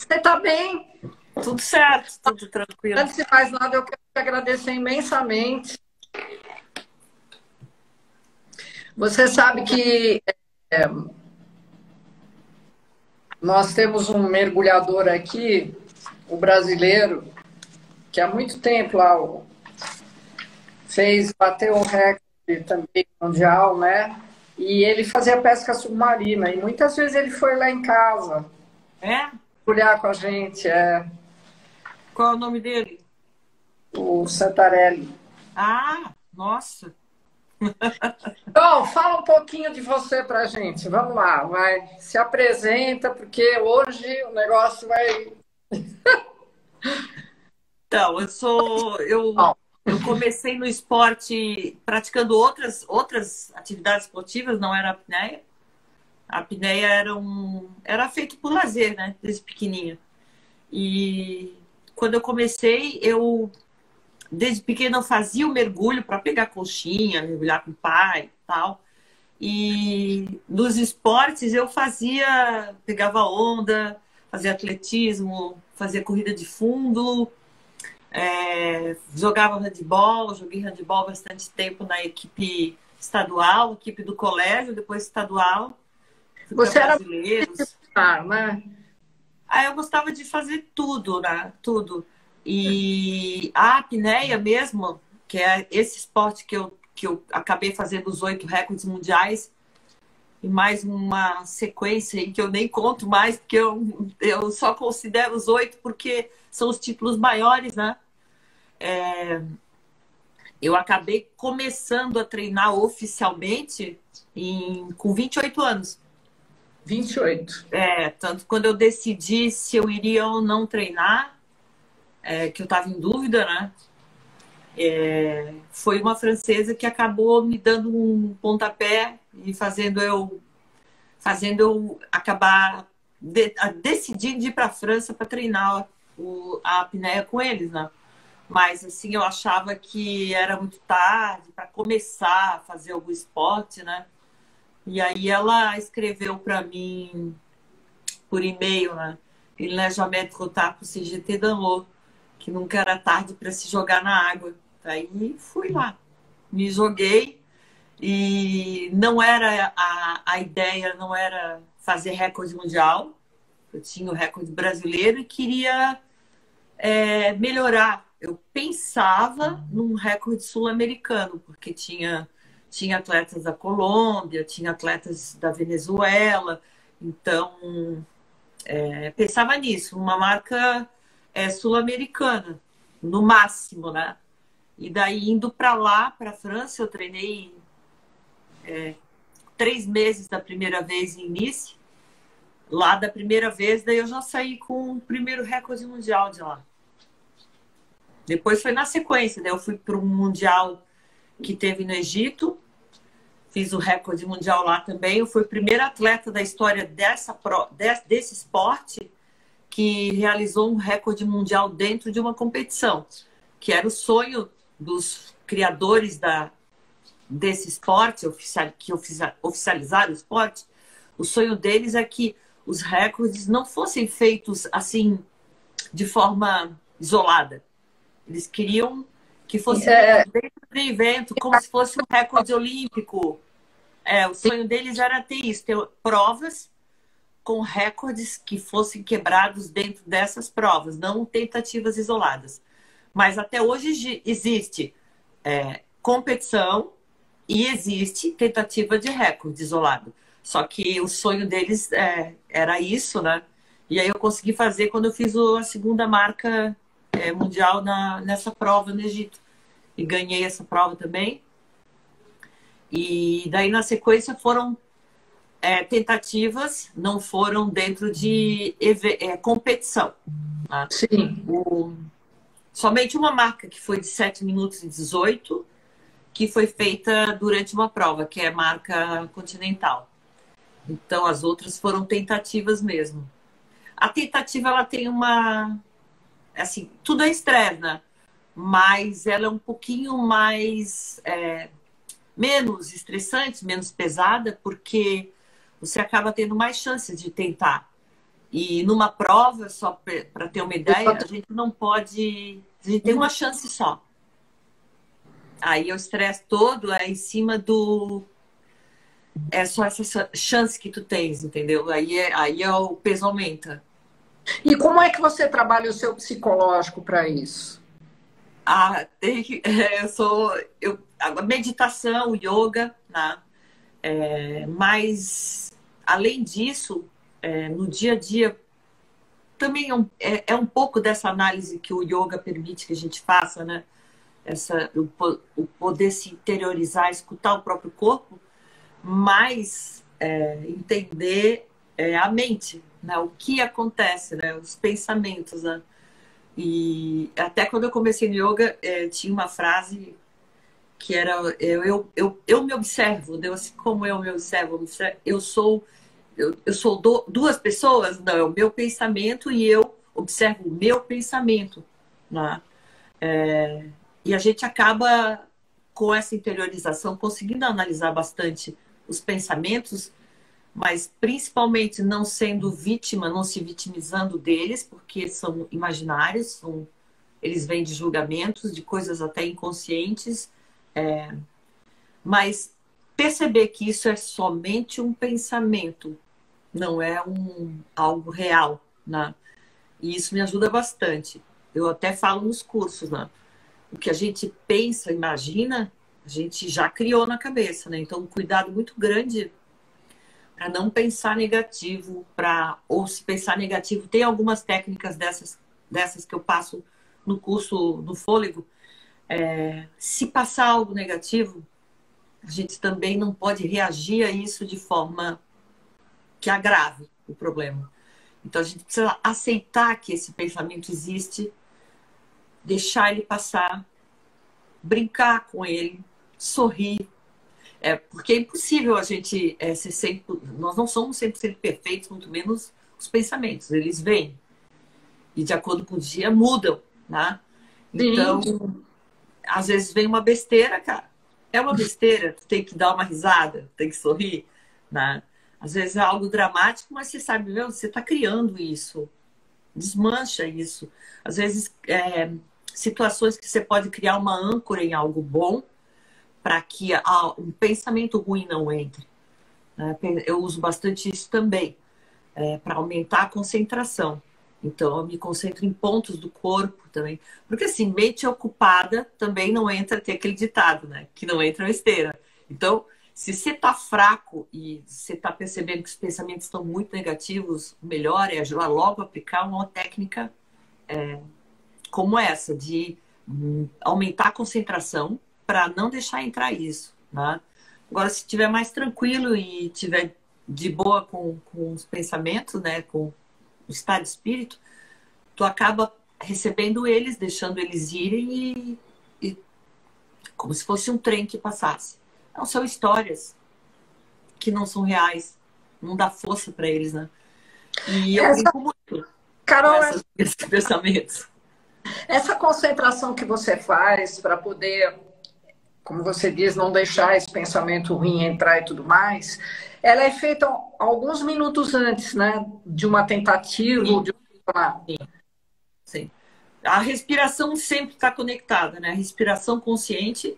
Você está bem? Tudo certo, tudo tranquilo. Antes de mais nada, eu quero te agradecer imensamente. Você sabe que nós temos um mergulhador aqui, o brasileiro, que há muito tempo lá bateu o recorde também mundial, né? E ele fazia pesca submarina. E muitas vezes ele foi lá em casa É? mergulhar com a gente, Qual é o nome dele? o Santarelli. Ah, nossa. Então, fala um pouquinho de você pra gente. Vamos lá, vai. Se apresenta, porque hoje o negócio vai. Então, eu comecei no esporte praticando outras atividades esportivas, não era a apneia. A apneia era feito por lazer, né? Desde pequenininha. E quando eu comecei, desde pequena eu fazia o mergulho para pegar conchinha, mergulhar com o pai e tal. E nos esportes eu pegava onda, fazia atletismo, fazia corrida de fundo, jogava handebol, joguei handebol bastante tempo na equipe estadual, equipe do colégio, depois estadual, fui para Você era brasileiros. militar, né? Aí eu gostava de fazer tudo, né? Tudo. E a apneia mesmo, que é esse esporte que eu acabei fazendo os 8 recordes mundiais, e mais uma sequência aí que eu nem conto mais, porque eu só considero os 8 porque são os títulos maiores, né? Eu acabei começando a treinar oficialmente com 28 anos. 28. Tanto quando eu decidi se eu iria ou não treinar, que eu estava em dúvida, né? Foi uma francesa que acabou me dando um pontapé e fazendo eu acabar decidindo ir para a França para treinar a apneia com eles, né? Mas assim, eu achava que era muito tarde para começar a fazer algum esporte, né? E aí ela escreveu para mim por e-mail, né? Il n'est jamais trop tard pour se jeter dans l'eau, que nunca era tarde para se jogar na água. Aí fui lá, me joguei e não era a ideia, não era fazer recorde mundial. Eu tinha o recorde brasileiro e queria melhorar. Eu pensava num recorde sul-americano, porque tinha atletas da Colômbia, tinha atletas da Venezuela, então pensava nisso, uma marca sul-americana, no máximo, né? E daí, indo para lá, para a França, eu treinei 3 meses da primeira vez em Nice. Lá da primeira vez, daí eu já saí com o primeiro recorde mundial de lá. Depois foi na sequência, daí eu fui para um mundial que teve no Egito, fiz o recorde mundial lá também. Eu fui a primeira atleta da história desse esporte que realizou um recorde mundial dentro de uma competição, que era o sonho dos criadores desse esporte, que oficializaram o esporte. O sonho deles é que os recordes não fossem feitos assim, de forma isolada. Eles queriam que fosse feito dentro do evento, como se fosse um recorde olímpico. O sonho deles era ter isso, ter provas com recordes que fossem quebrados dentro dessas provas, não tentativas isoladas. Mas até hoje existe competição e existe tentativa de recorde isolado. Só que o sonho deles era isso, né? E aí eu consegui fazer quando eu fiz a segunda marca mundial nessa prova no Egito. E ganhei essa prova também. E daí, na sequência, foram tentativas, não foram dentro de competição. Tá? Sim. Somente uma marca que foi de 7 minutos e 18, que foi feita durante uma prova, que é a marca continental. Então, as outras foram tentativas mesmo. A tentativa, ela tem assim, tudo é externa, mas ela é um pouquinho mais menos estressante, menos pesada, porque você acaba tendo mais chances de tentar. E numa prova, só para ter uma ideia, a gente não pode... A gente tem uma chance só. Aí o estresse todo é em cima do... É só essa chance que tu tens, entendeu? Aí o peso aumenta. E como é que você trabalha o seu psicológico para isso? A meditação, yoga, né? Mas, além disso, no dia a dia, também é um pouco dessa análise que o yoga permite que a gente faça, né? O poder se interiorizar, escutar o próprio corpo, mas entender a mente, né? O que acontece, né? Os pensamentos, né? E até quando eu comecei no yoga, tinha uma frase que era eu me observo, Deus, assim, como eu me observo, eu sou duas pessoas, não, é o meu pensamento e eu observo o meu pensamento, né? E a gente acaba com essa interiorização conseguindo analisar bastante os pensamentos, mas principalmente não sendo vítima, não se vitimizando deles, porque são imaginários, eles vêm de julgamentos, de coisas até inconscientes, mas perceber que isso é somente um pensamento, não é algo real, né? E isso me ajuda bastante. Eu até falo nos cursos, né? O que a gente pensa, imagina, a gente já criou na cabeça, né? Então, um cuidado muito grande para não pensar negativo, ou se pensar negativo, tem algumas técnicas dessas que eu passo no curso do fôlego. Se passar algo negativo, a gente também não pode reagir a isso de forma que agrave o problema. Então, a gente precisa aceitar que esse pensamento existe, deixar ele passar, brincar com ele, sorrir. Porque é impossível a gente ser 100%... Nós não somos 100% perfeitos, muito menos os pensamentos. Eles vêm e, de acordo com o dia, mudam, né? Então, às vezes vem uma besteira, cara. É uma besteira, tu tem que dar uma risada, tem que sorrir, né? Às vezes é algo dramático, mas você sabe, meu, você está criando isso. Desmancha isso. Às vezes, situações que você pode criar uma âncora em algo bom para que um pensamento ruim não entre. Né? Eu uso bastante isso também, para aumentar a concentração. Então, eu me concentro em pontos do corpo também. Porque, assim, mente ocupada também não entra, tem aquele ditado, né? Que não entra na esteira. Então, se você está fraco e você está percebendo que os pensamentos estão muito negativos, o melhor é já logo aplicar uma técnica como essa, de aumentar a concentração para não deixar entrar isso, né? Agora, se estiver mais tranquilo e estiver de boa com os pensamentos, né? Com o estado de espírito, tu acaba recebendo eles, deixando eles irem e como se fosse um trem que passasse. Não, são histórias que não são reais, não dá força para eles, né? E eu brinco muito Carol, com esses pensamentos. Essa concentração que você faz para poder, como você diz, não deixar esse pensamento ruim entrar e tudo mais, ela é feita alguns minutos antes, né? De uma tentativa, Sim. de uma... Sim. A respiração sempre está conectada, né? A respiração consciente.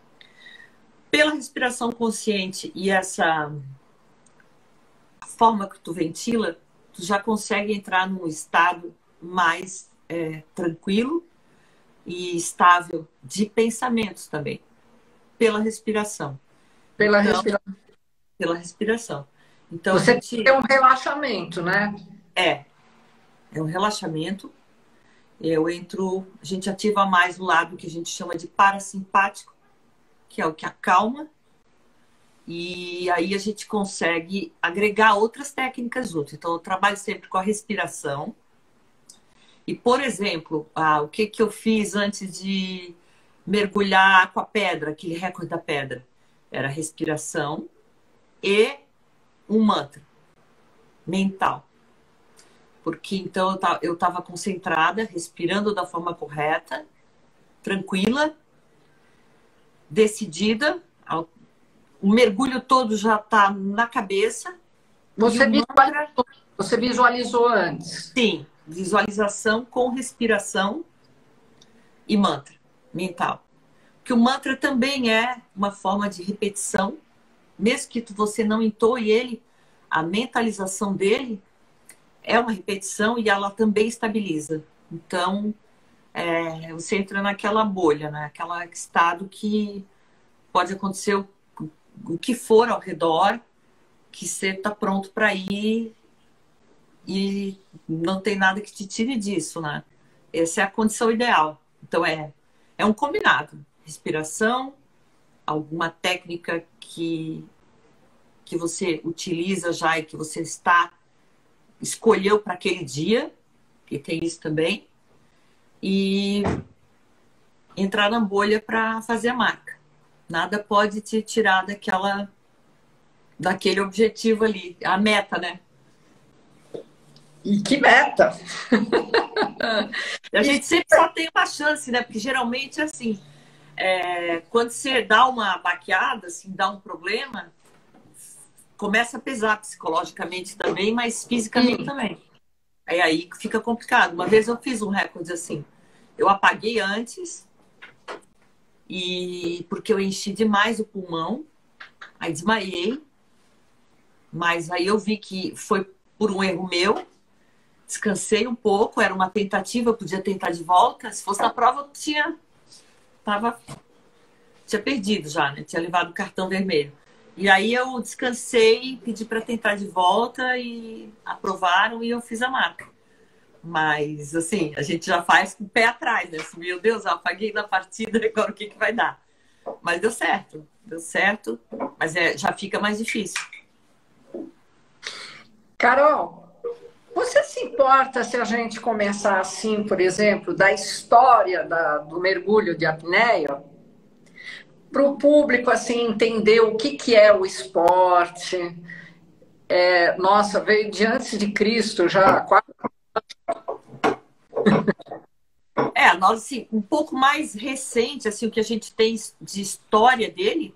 Pela respiração consciente e essa forma que tu ventila, tu já consegue entrar num estado mais tranquilo e estável de pensamentos também. Pela respiração. Pela Então, respiração. Pela respiração. Então, Você tem um relaxamento, né? É um relaxamento. A gente ativa mais o lado que a gente chama de parasimpático, que é o que acalma, e aí a gente consegue agregar outras técnicas junto. Então, eu trabalho sempre com a respiração. E, por exemplo, o que eu fiz antes de mergulhar com a pedra, aquele recorde da pedra? Era respiração e um mantra mental. Porque então eu estava concentrada, respirando da forma correta, tranquila, decidida. O mergulho todo já está na cabeça. Você e o mantra Você visualizou antes? Sim, visualização com respiração e mantra mental. Que o mantra também é uma forma de repetição, mesmo que você não entoe ele, a mentalização dele é uma repetição e ela também estabiliza. Então, você entra naquela bolha, né? Aquele estado que pode acontecer o que for ao redor, que você está pronto para ir e não tem nada que te tire disso, né? Essa é a condição ideal. Então, é um combinado. Respiração, alguma técnica que você utiliza já e que você escolheu para aquele dia, que tem isso também, e entrar na bolha para fazer a marca. Nada pode te tirar daquele objetivo ali, a meta, né? E que meta! A gente sempre só tem uma chance, né? Porque geralmente, assim, quando você dá uma baqueada, assim, dá um problema, começa a pesar psicologicamente também, mas fisicamente também. Aí fica complicado. Uma vez eu fiz um recorde assim. Eu apaguei antes, porque eu enchi demais o pulmão, aí desmaiei, mas aí eu vi que foi por um erro meu, descansei um pouco, era uma tentativa, eu podia tentar de volta. Se fosse na prova, eu tinha perdido já, né? Tinha levado o cartão vermelho. E aí eu descansei, pedi para tentar de volta e aprovaram e eu fiz a marca. Mas, assim, a gente já faz com o pé atrás, né? Assim, meu Deus, eu apaguei na partida, agora o que vai dar? Mas deu certo, mas já fica mais difícil. Carol, você se importa se a gente começar assim, por exemplo, da história do mergulho de apneia? Para o público assim entender o que é o esporte. Nossa, veio de antes de Cristo já. Nós, assim, um pouco mais recente, assim, o que a gente tem de história dele,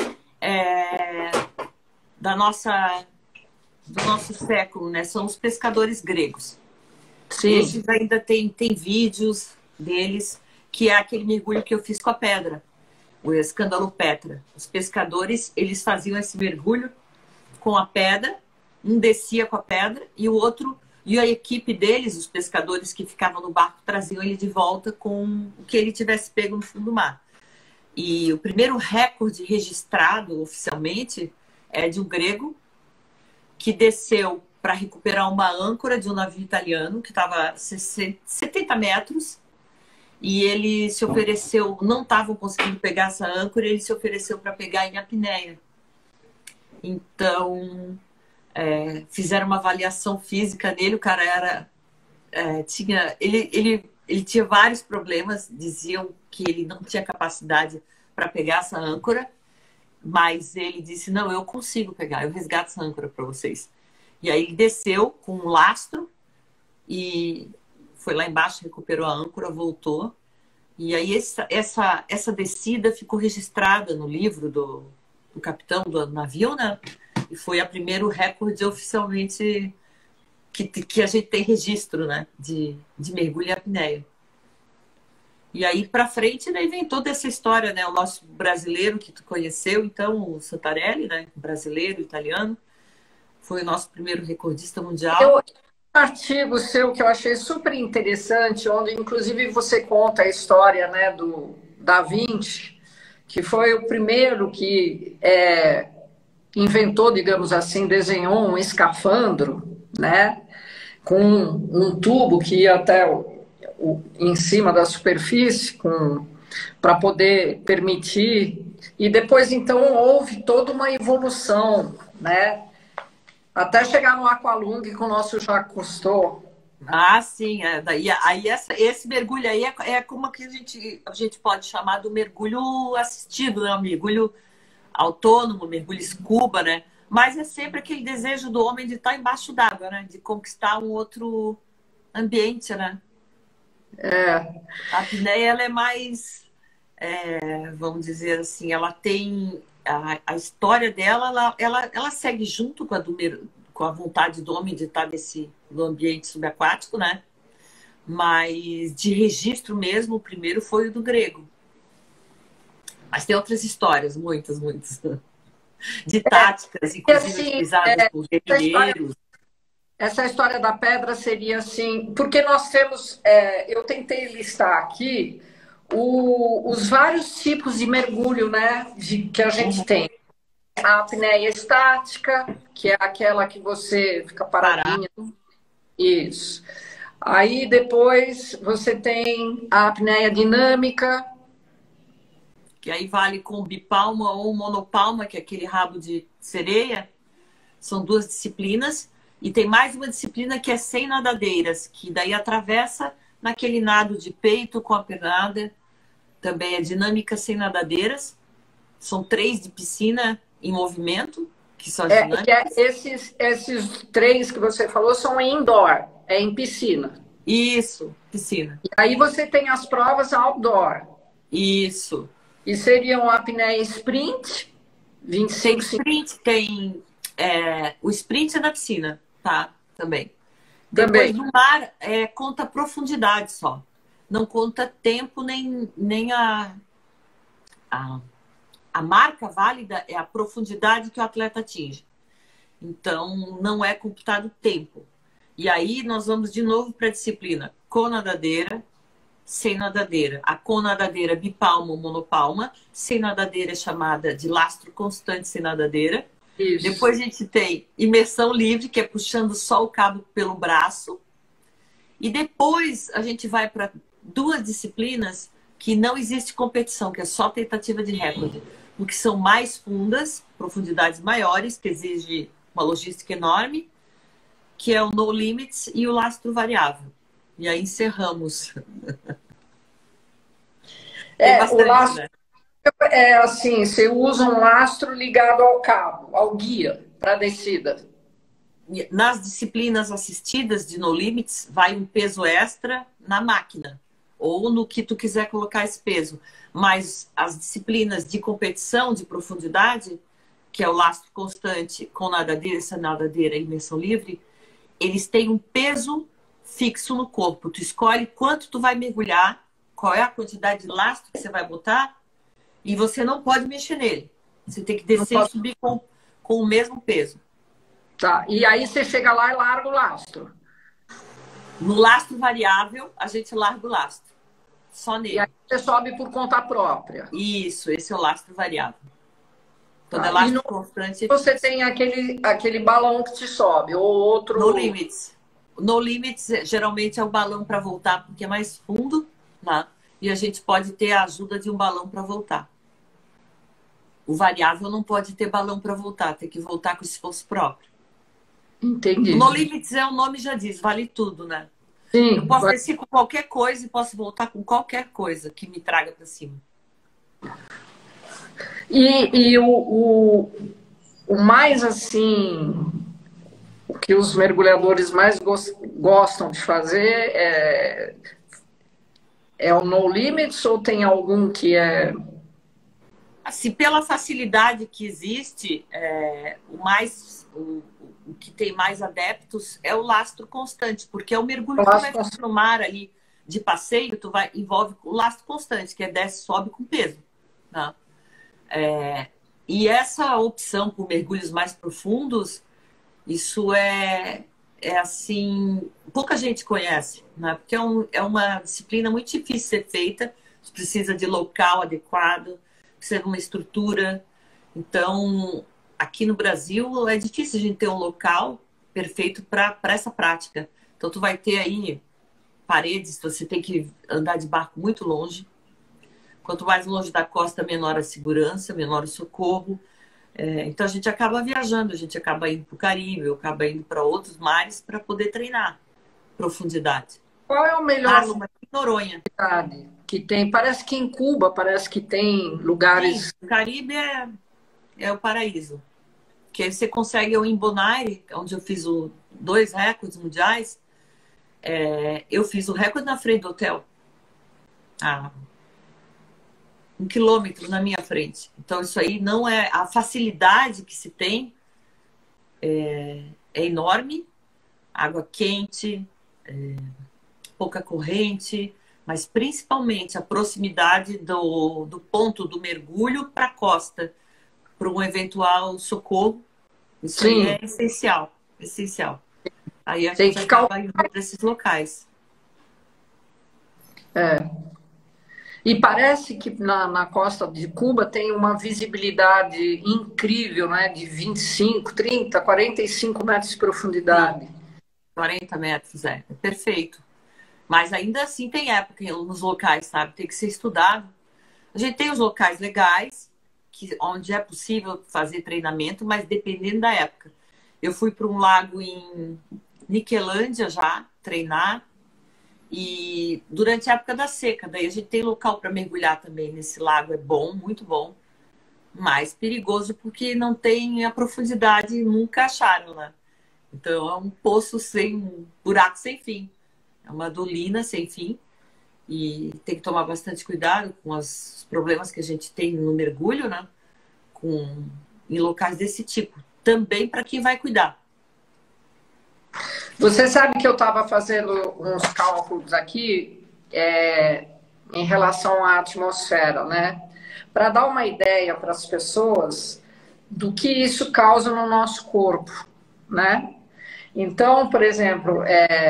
do nosso século, né? São os pescadores gregos. Sim. Esses ainda tem vídeos deles, que é aquele mergulho que eu fiz com a pedra, o Escandalopetra. Os pescadores, eles faziam esse mergulho com a pedra, um descia com a pedra e o outro, e a equipe deles, os pescadores que ficavam no barco, traziam ele de volta com o que ele tivesse pego no fundo do mar. E o primeiro recorde registrado oficialmente é de um grego que desceu para recuperar uma âncora de um navio italiano que estava a 70 metros. E ele se ofereceu, não estavam conseguindo pegar essa âncora, ele se ofereceu para pegar em apneia. Então, fizeram uma avaliação física nele, o cara ele tinha vários problemas, diziam que ele não tinha capacidade para pegar essa âncora, mas ele disse, não, eu consigo pegar, eu resgato essa âncora para vocês. E aí ele desceu com um lastro e foi lá embaixo, recuperou a âncora, voltou. E aí essa descida ficou registrada no livro do capitão do navio, né? E foi a primeiro recorde oficialmente que a gente tem registro, né? De mergulho em apneia. E aí para frente, né, vem toda essa história, né? O nosso brasileiro que tu conheceu, então, o Santarelli, né? Brasileiro, italiano, foi o nosso primeiro recordista mundial. Um artigo seu que eu achei super interessante, onde inclusive você conta a história, né, do Da Vinci, que foi o primeiro que inventou, digamos assim, desenhou um escafandro, né, com um tubo que ia até em cima da superfície, para poder permitir. E depois, então, houve toda uma evolução, né? Até chegar no Aqualung com o nosso Jacques Cousteau. Ah, sim. Aí esse mergulho aí é como que a gente pode chamar do mergulho assistido, né? Um mergulho autônomo, mergulho scuba, né? Mas é sempre aquele desejo do homem de estar embaixo d'água, né? De conquistar um outro ambiente, né? A apneia, ela é mais, vamos dizer assim, ela tem a história dela, ela segue junto com a com a vontade do homem de estar no ambiente subaquático, né? Mas de registro mesmo, o primeiro foi o do grego. Mas tem outras histórias, muitas, muitas. De táticas, E inclusive assim, utilizadas por guerrilheiros. essa história da pedra seria assim, porque nós temos, eu tentei listar aqui os vários tipos de mergulho, né, que a gente tem. A apneia estática, que é aquela que você fica paradinha. Isso. Aí depois você tem a apneia dinâmica. Que aí vale com bipalma ou monopalma, que é aquele rabo de sereia. São 2 disciplinas. E tem mais uma disciplina que é sem nadadeiras, que daí atravessa naquele nado de peito com a pernada. Também é dinâmica sem nadadeiras. São 3 de piscina em movimento, que são as dinâmicas. Esses 3 que você falou são em indoor, é em piscina. Isso, piscina. E aí você tem as provas outdoor. Isso. E seriam a apneia sprint, 25 tem sprint, tem o sprint é na piscina, tá? Também. Depois no mar conta profundidade só. Não conta tempo nem a marca válida é a profundidade que o atleta atinge. Então não é computado tempo. E aí nós vamos de novo para a disciplina com nadadeira, sem nadadeira. A com nadadeira bipalma ou monopalma, sem nadadeira é chamada de lastro constante sem nadadeira. Isso. Depois a gente tem imersão livre, que é puxando só o cabo pelo braço. E depois a gente vai para 2 disciplinas que não existe competição, que é só tentativa de recorde. Porque são mais fundas, profundidades maiores, que exige uma logística enorme, que é o no limits e o lastro variável. E aí encerramos. Bastante, o lastro, né? É assim, você usa um lastro ligado ao cabo, ao guia, para a descida. Nas disciplinas assistidas de no limits, vai um peso extra na máquina, ou no que tu quiser colocar esse peso. Mas as disciplinas de competição, de profundidade, que é o lastro constante com nadadeira, essa nadadeira e imersão livre, eles têm um peso fixo no corpo. Tu escolhe quanto tu vai mergulhar, qual é a quantidade de lastro que você vai botar, e você não pode mexer nele. Você tem que descer e subir com o mesmo peso. Tá, e aí você chega lá e larga o lastro. No lastro variável, a gente larga o lastro. Só nele. E aí você sobe por conta própria. Isso, esse é o lastro variável. Quando é lastro constante... Você tem aquele balão que te sobe, ou outro... No limits. No limits, geralmente é o balão para voltar, porque é mais fundo, né? E a gente pode ter a ajuda de um balão para voltar. O variável não pode ter balão para voltar, tem que voltar com esforço próprio. Entendi. No limits o nome já diz, vale tudo, né? Sim. Eu posso descer com qualquer coisa e posso voltar com qualquer coisa que me traga para cima. E o mais assim, o que os mergulhadores mais gostam de fazer é o no limits ou tem algum que é... Assim, pela facilidade que existe, o que tem mais adeptos é o lastro constante, porque é o mergulho que vai fazer no mar ali de passeio, envolve o lastro constante, que é desce, sobe com peso. Né? E essa opção por mergulhos mais profundos, isso é assim, pouca gente conhece, né? Porque é uma disciplina muito difícil de ser feita, você precisa de local adequado, precisa de uma estrutura. Então, aqui no Brasil é difícil a gente ter um local perfeito para essa prática. Então, tu vai ter aí paredes, você tem que andar de barco muito longe. Quanto mais longe da costa, menor a segurança, menor o socorro. Então, a gente acaba viajando, a gente acaba indo para o Caribe, acaba indo para outros mares para poder treinar profundidade. Qual é o melhor lugar em Noronha que tem? Parece que em Cuba, parece que tem lugares... Sim, o Caribe é o paraíso. Que aí você consegue, eu em Bonaire, onde eu fiz 2 recordes mundiais, eu fiz o recorde na frente do hotel. 1 quilômetro na minha frente. Então, isso aí não é... A facilidade que se tem é enorme, água quente, pouca corrente, mas principalmente a proximidade do ponto do mergulho para a costa, para um eventual socorro. Isso aí Sim, é essencial, essencial. Aí a tem gente que ficar. acaba indo para esses locais. É. E parece que na costa de Cuba tem uma visibilidade incrível, né? De 25, 30, 45 metros de Sim, profundidade. 40 metros, é perfeito. Mas ainda assim tem época nos locais, sabe? Tem que ser estudado. A gente tem os locais legais, onde é possível fazer treinamento, mas dependendo da época. Eu fui para um lago em Niquelândia já, treinar, e durante a época da seca, daí a gente tem local para mergulhar também nesse lago, é bom, muito bom, mas perigoso porque não tem a profundidade, nunca acharam lá. Então é um poço sem, um buraco sem fim, é uma dolina sem fim, e tem que tomar bastante cuidado com os problemas que a gente tem no mergulho, né? Em locais desse tipo. Também para quem vai cuidar. Você sabe que eu estava fazendo uns cálculos aqui em relação à atmosfera, né? Para dar uma ideia para as pessoas do que isso causa no nosso corpo, né? Então, por exemplo,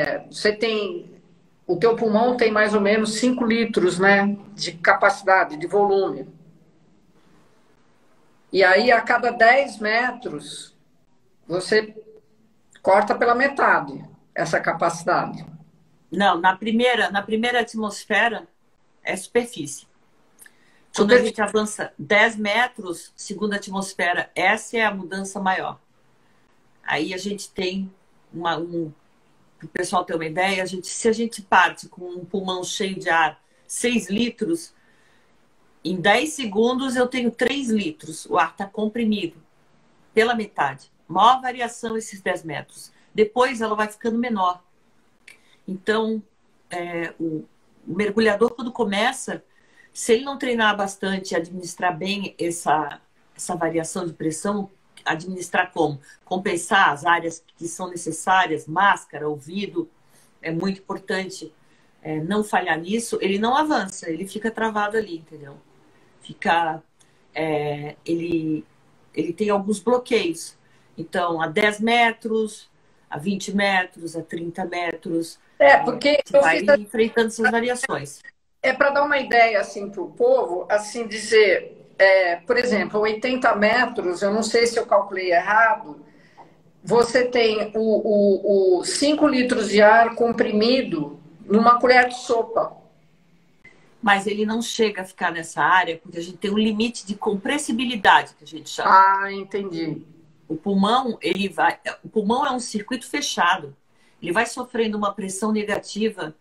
o teu pulmão tem mais ou menos 5 litros, né, de capacidade, de volume. E aí, a cada 10 metros, você corta pela metade essa capacidade. Não, na primeira atmosfera é superfície. Quando a Super. gente avança 10 metros, segunda atmosfera, essa é a mudança maior. Aí a gente tem para o pessoal ter uma ideia, se a gente parte com um pulmão cheio de ar, 6 litros, em 10 segundos eu tenho 3 litros. O ar está comprimido pela metade. Maior variação esses 10 metros. Depois ela vai ficando menor. Então, o mergulhador, quando começa, se ele não treinar bastante, administrar bem essa variação de pressão, administrar como? Compensar as áreas que são necessárias, máscara, ouvido, é muito importante não falhar nisso, ele não avança, ele fica travado ali, entendeu? Ele tem alguns bloqueios. Então, a 10 metros, a 20 metros, a 30 metros, Porque você eu vai fiz. enfrentando essas variações. Para dar uma ideia assim para o povo, assim dizer, por exemplo, 80 metros, eu não sei se eu calculei errado, você tem o 5 litros de ar comprimido numa colher de sopa. Mas ele não chega a ficar nessa área porque a gente tem um limite de compressibilidade, que a gente chama. Ah, entendi. O pulmão, o pulmão é um circuito fechado. Ele vai sofrendo uma pressão negativa,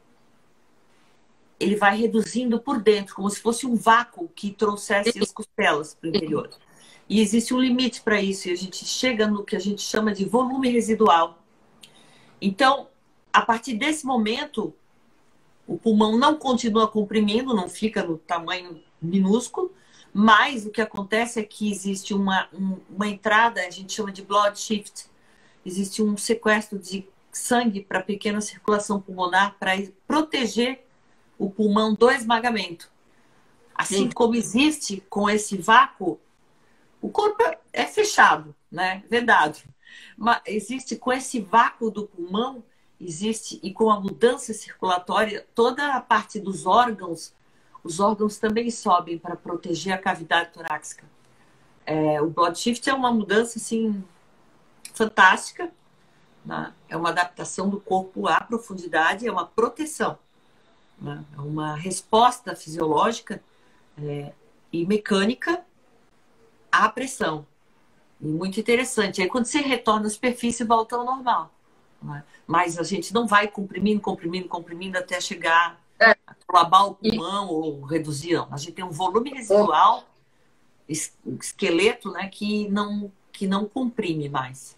ele vai reduzindo por dentro, como se fosse um vácuo que trouxesse as costelas para o interior. E existe um limite para isso, e a gente chega no que a gente chama de volume residual. Então, a partir desse momento, o pulmão não continua comprimindo, não fica no tamanho minúsculo, mas o que acontece é que existe uma entrada, a gente chama de blood shift, existe um sequestro de sangue para a pequena circulação pulmonar para proteger o pulmão do esmagamento. Assim como existe com esse vácuo, o corpo é fechado, né? Vedado. Mas existe com esse vácuo do pulmão, existe, e com a mudança circulatória, toda a parte dos órgãos, os órgãos também sobem para proteger a cavidade torácica. O blood shift é uma mudança assim fantástica, né? É uma adaptação do corpo à profundidade, é uma proteção, né? É uma resposta fisiológica e mecânica à pressão. E muito interessante. Aí quando você retorna à superfície, volta ao normal, né? Mas a gente não vai comprimindo, comprimindo, comprimindo até chegar a colabar o pulmão ou reduzir. Não. A gente tem um volume residual, esqueleto, né, que não comprime mais.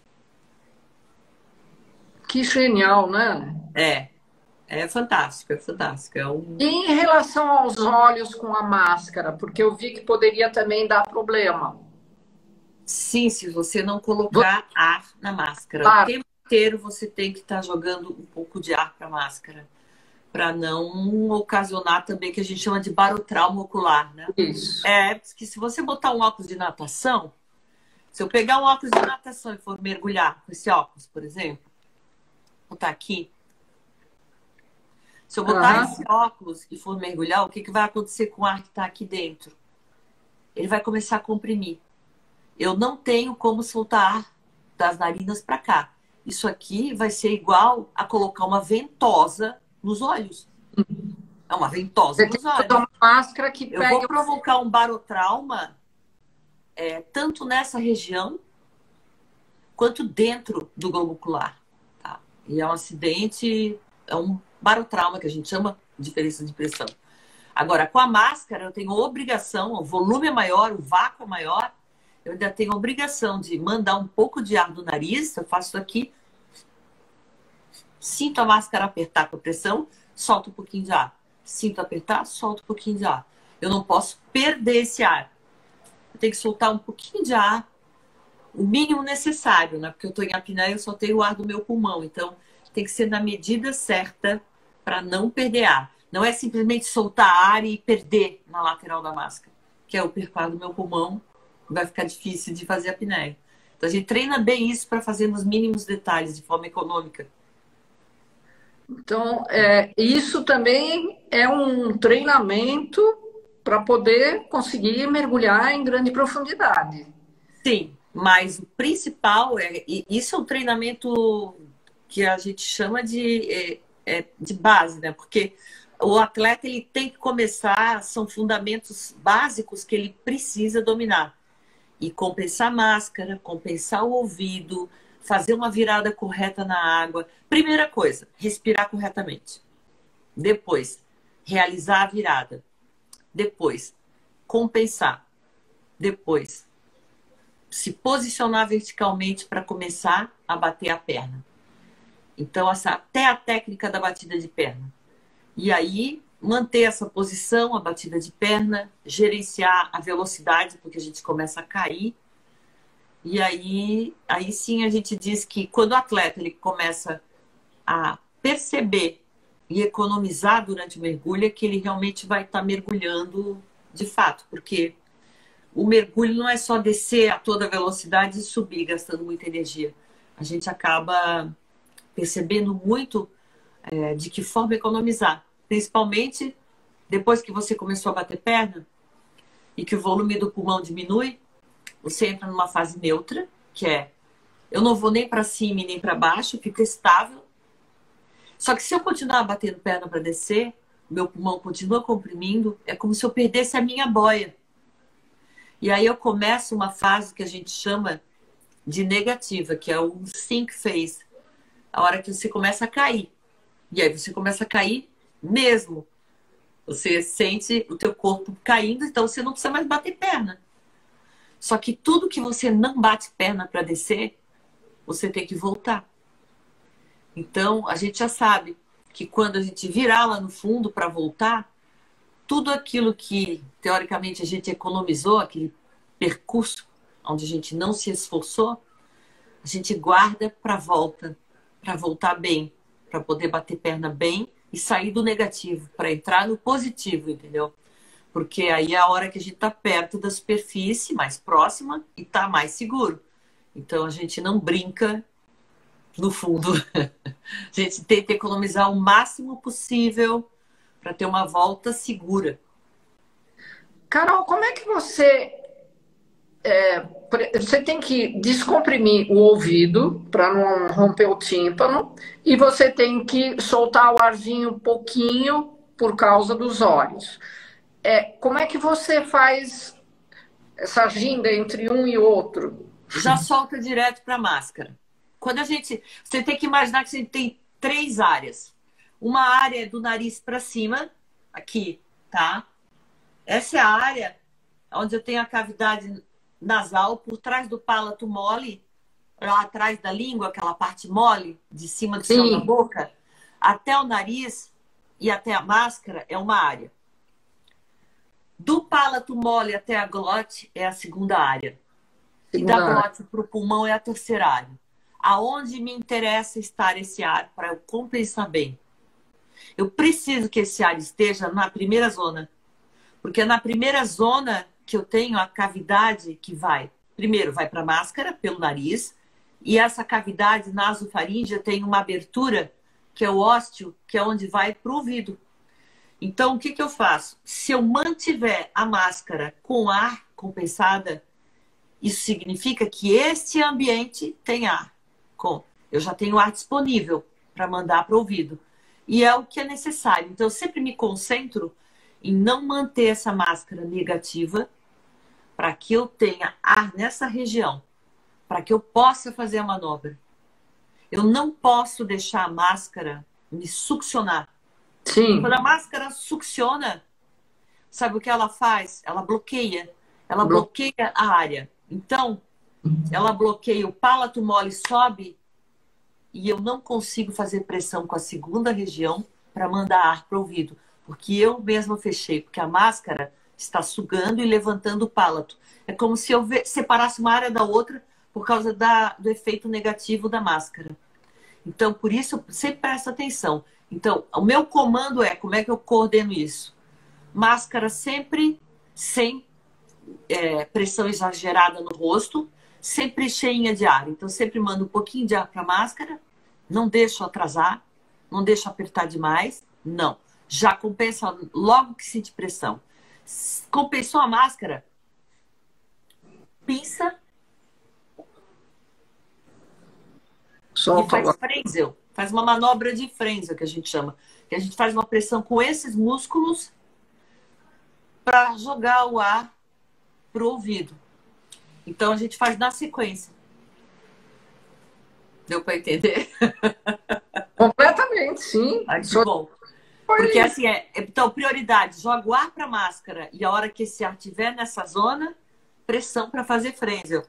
Que genial, né? É fantástico, é fantástico. E em relação aos olhos com a máscara, porque eu vi que poderia também dar problema. Sim, se você não colocar ar na máscara. O Claro, tempo inteiro você tem que estar jogando um pouco de ar para a máscara, para não ocasionar também o que a gente chama de barotrauma ocular, né? isso. É, porque se você botar um óculos de natação, se eu pegar um óculos de natação e for mergulhar com esse óculos, por exemplo, vou botar aqui. Se eu botar Aham. esse óculos e for mergulhar, o que vai acontecer com o ar que está aqui dentro? Ele vai começar a comprimir. Eu não tenho como soltar ar das narinas para cá. Isso aqui vai ser igual a colocar uma ventosa nos olhos. É uma ventosa Você tem nos que usar olhos. uma máscara que Eu vou pegue. provocar um barotrauma tanto nessa região quanto dentro do globo ocular. Tá? E é um acidente, é um barotrauma que a gente chama de diferença de pressão. Agora, com a máscara, eu tenho obrigação, o volume é maior, o vácuo é maior, eu ainda tenho a obrigação de mandar um pouco de ar do nariz, eu faço isso aqui, sinto a máscara apertar com a pressão, solto um pouquinho de ar. Sinto apertar, solto um pouquinho de ar. Eu não posso perder esse ar. Eu tenho que soltar um pouquinho de ar, o mínimo necessário, né? Porque eu estou em apneia, eu só tenho o ar do meu pulmão. Então, tem que ser na medida certa para não perder ar. Não é simplesmente soltar ar e perder na lateral da máscara, que é o perco ar do meu pulmão, vai ficar difícil de fazer apneia. Então, a gente treina bem isso para fazer nos mínimos detalhes, de forma econômica. Então, isso também é um treinamento para poder conseguir mergulhar em grande profundidade. Sim, mas o principal e isso é um treinamento que a gente chama de base, né? Porque o atleta ele tem que começar, são fundamentos básicos que ele precisa dominar. E compensar a máscara, compensar o ouvido, fazer uma virada correta na água. Primeira coisa, respirar corretamente. Depois, realizar a virada. Depois, compensar. Depois, se posicionar verticalmente para começar a bater a perna. Então, até a técnica da batida de perna. E aí, manter essa posição, a batida de perna, gerenciar a velocidade, porque a gente começa a cair. E aí sim a gente diz que quando o atleta ele começa a perceber e economizar durante o mergulho, é que ele realmente vai estar mergulhando de fato, porque o mergulho não é só descer a toda velocidade e subir gastando muita energia. A gente acaba percebendo muito de que forma economizar. Principalmente depois que você começou a bater perna e que o volume do pulmão diminui, você entra numa fase neutra, que é eu não vou nem para cima e nem para baixo, fica estável. Só que se eu continuar batendo perna para descer, meu pulmão continua comprimindo, é como se eu perdesse a minha boia. E aí eu começo uma fase que a gente chama de negativa, que é o sink phase. A hora que você começa a cair. E aí você começa a cair mesmo. Você sente o teu corpo caindo, então você não precisa mais bater perna. Só que tudo que você não bate perna para descer, você tem que voltar. Então, a gente já sabe que quando a gente virar lá no fundo para voltar, tudo aquilo que, teoricamente, a gente economizou, aquele percurso onde a gente não se esforçou, a gente guarda para voltar bem, para poder bater perna bem e sair do negativo, para entrar no positivo, entendeu? Porque aí é a hora que a gente está perto da superfície, mais próxima, e está mais seguro. Então, a gente não brinca no fundo. A gente tenta economizar o máximo possível para ter uma volta segura. Carol, como é que você tem que descomprimir o ouvido para não romper o tímpano e você tem que soltar o arzinho um pouquinho por causa dos olhos. Como é que você faz essa ginga entre um e outro? Já solta direto para a máscara. Você tem que imaginar que a gente tem 3 áreas. Uma área é do nariz para cima, aqui, tá? Essa é a área onde eu tenho a cavidade nasal por trás do palato mole, lá atrás da língua, aquela parte mole de cima do céu da Sim, boca, até o nariz e até a máscara é uma área. Do palato mole até a glote é a segunda área. e da Segunda área. glote para o pulmão é a terceira área. Aonde me interessa estar esse ar para eu compensar bem? Eu preciso que esse ar esteja na primeira zona, porque é na primeira zona que eu tenho a cavidade que vai. Primeiro, vai para a máscara, pelo nariz, e essa cavidade nasofaríngea tem uma abertura, que é o ósteo, que é onde vai para o ouvido. Então, o que eu faço? Se eu mantiver a máscara com ar compensada, isso significa que este ambiente tem ar. Eu já tenho ar disponível para mandar para o ouvido. E é o que é necessário. Então, eu sempre me concentro em não manter essa máscara negativa para que eu tenha ar nessa região, para que eu possa fazer a manobra. Eu não posso deixar a máscara me succionar. Sim. Quando a máscara succiona, sabe o que ela faz? Ela bloqueia. Ela bloqueia a área. Então, ela bloqueia, o palato mole sobe e eu não consigo fazer pressão com a segunda região para mandar ar para o ouvido. Porque eu mesma fechei, porque a máscara está sugando e levantando o palato. É como se eu separasse uma área da outra por causa do efeito negativo da máscara. Então, por isso, eu sempre presto atenção. Então, o meu comando é, como é que eu coordeno isso? Máscara sempre sem pressão exagerada no rosto, sempre cheinha de ar. Então, sempre mando um pouquinho de ar para a máscara, não deixo atrasar, não deixo apertar demais, não. Já compensa logo que sente pressão. Compensou a máscara, pinça e faz Frenzel. Faz uma manobra de Frenzel, que a gente chama. Que a gente faz uma pressão com esses músculos para jogar o ar para o ouvido. Então, a gente faz na sequência. Deu para entender? Completamente, sim. Ah, que bom. Porque assim, então, prioridade, joga o ar para a máscara e a hora que esse ar estiver nessa zona, pressão para fazer Frenzel.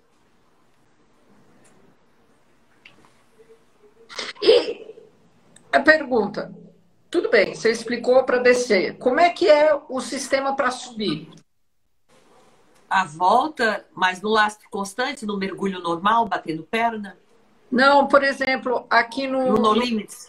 E a pergunta, tudo bem, você explicou para descer. Como é que é o sistema para subir? A volta, mas no lastro constante, no mergulho normal, batendo perna? Não, por exemplo, aqui No No Limits.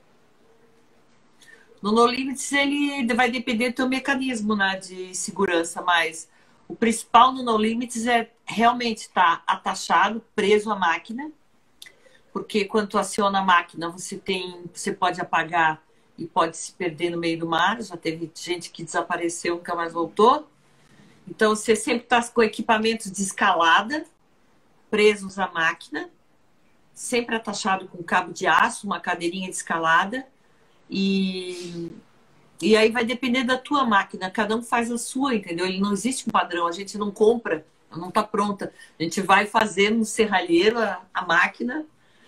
No No Limits, ele vai depender do teu mecanismo, né, de segurança, mas o principal no No Limits é realmente estar atachado, preso à máquina, porque quando tu aciona a máquina, você pode apagar e pode se perder no meio do mar. Já teve gente que desapareceu, nunca mais voltou. Então, você sempre está com equipamentos de escalada, presos à máquina, sempre atachado com cabo de aço, uma cadeirinha de escalada. E aí vai depender da tua máquina. Cada um faz a sua, entendeu? Não existe um padrão. A gente não compra, não está pronta. A gente vai fazer no serralheiro a máquina.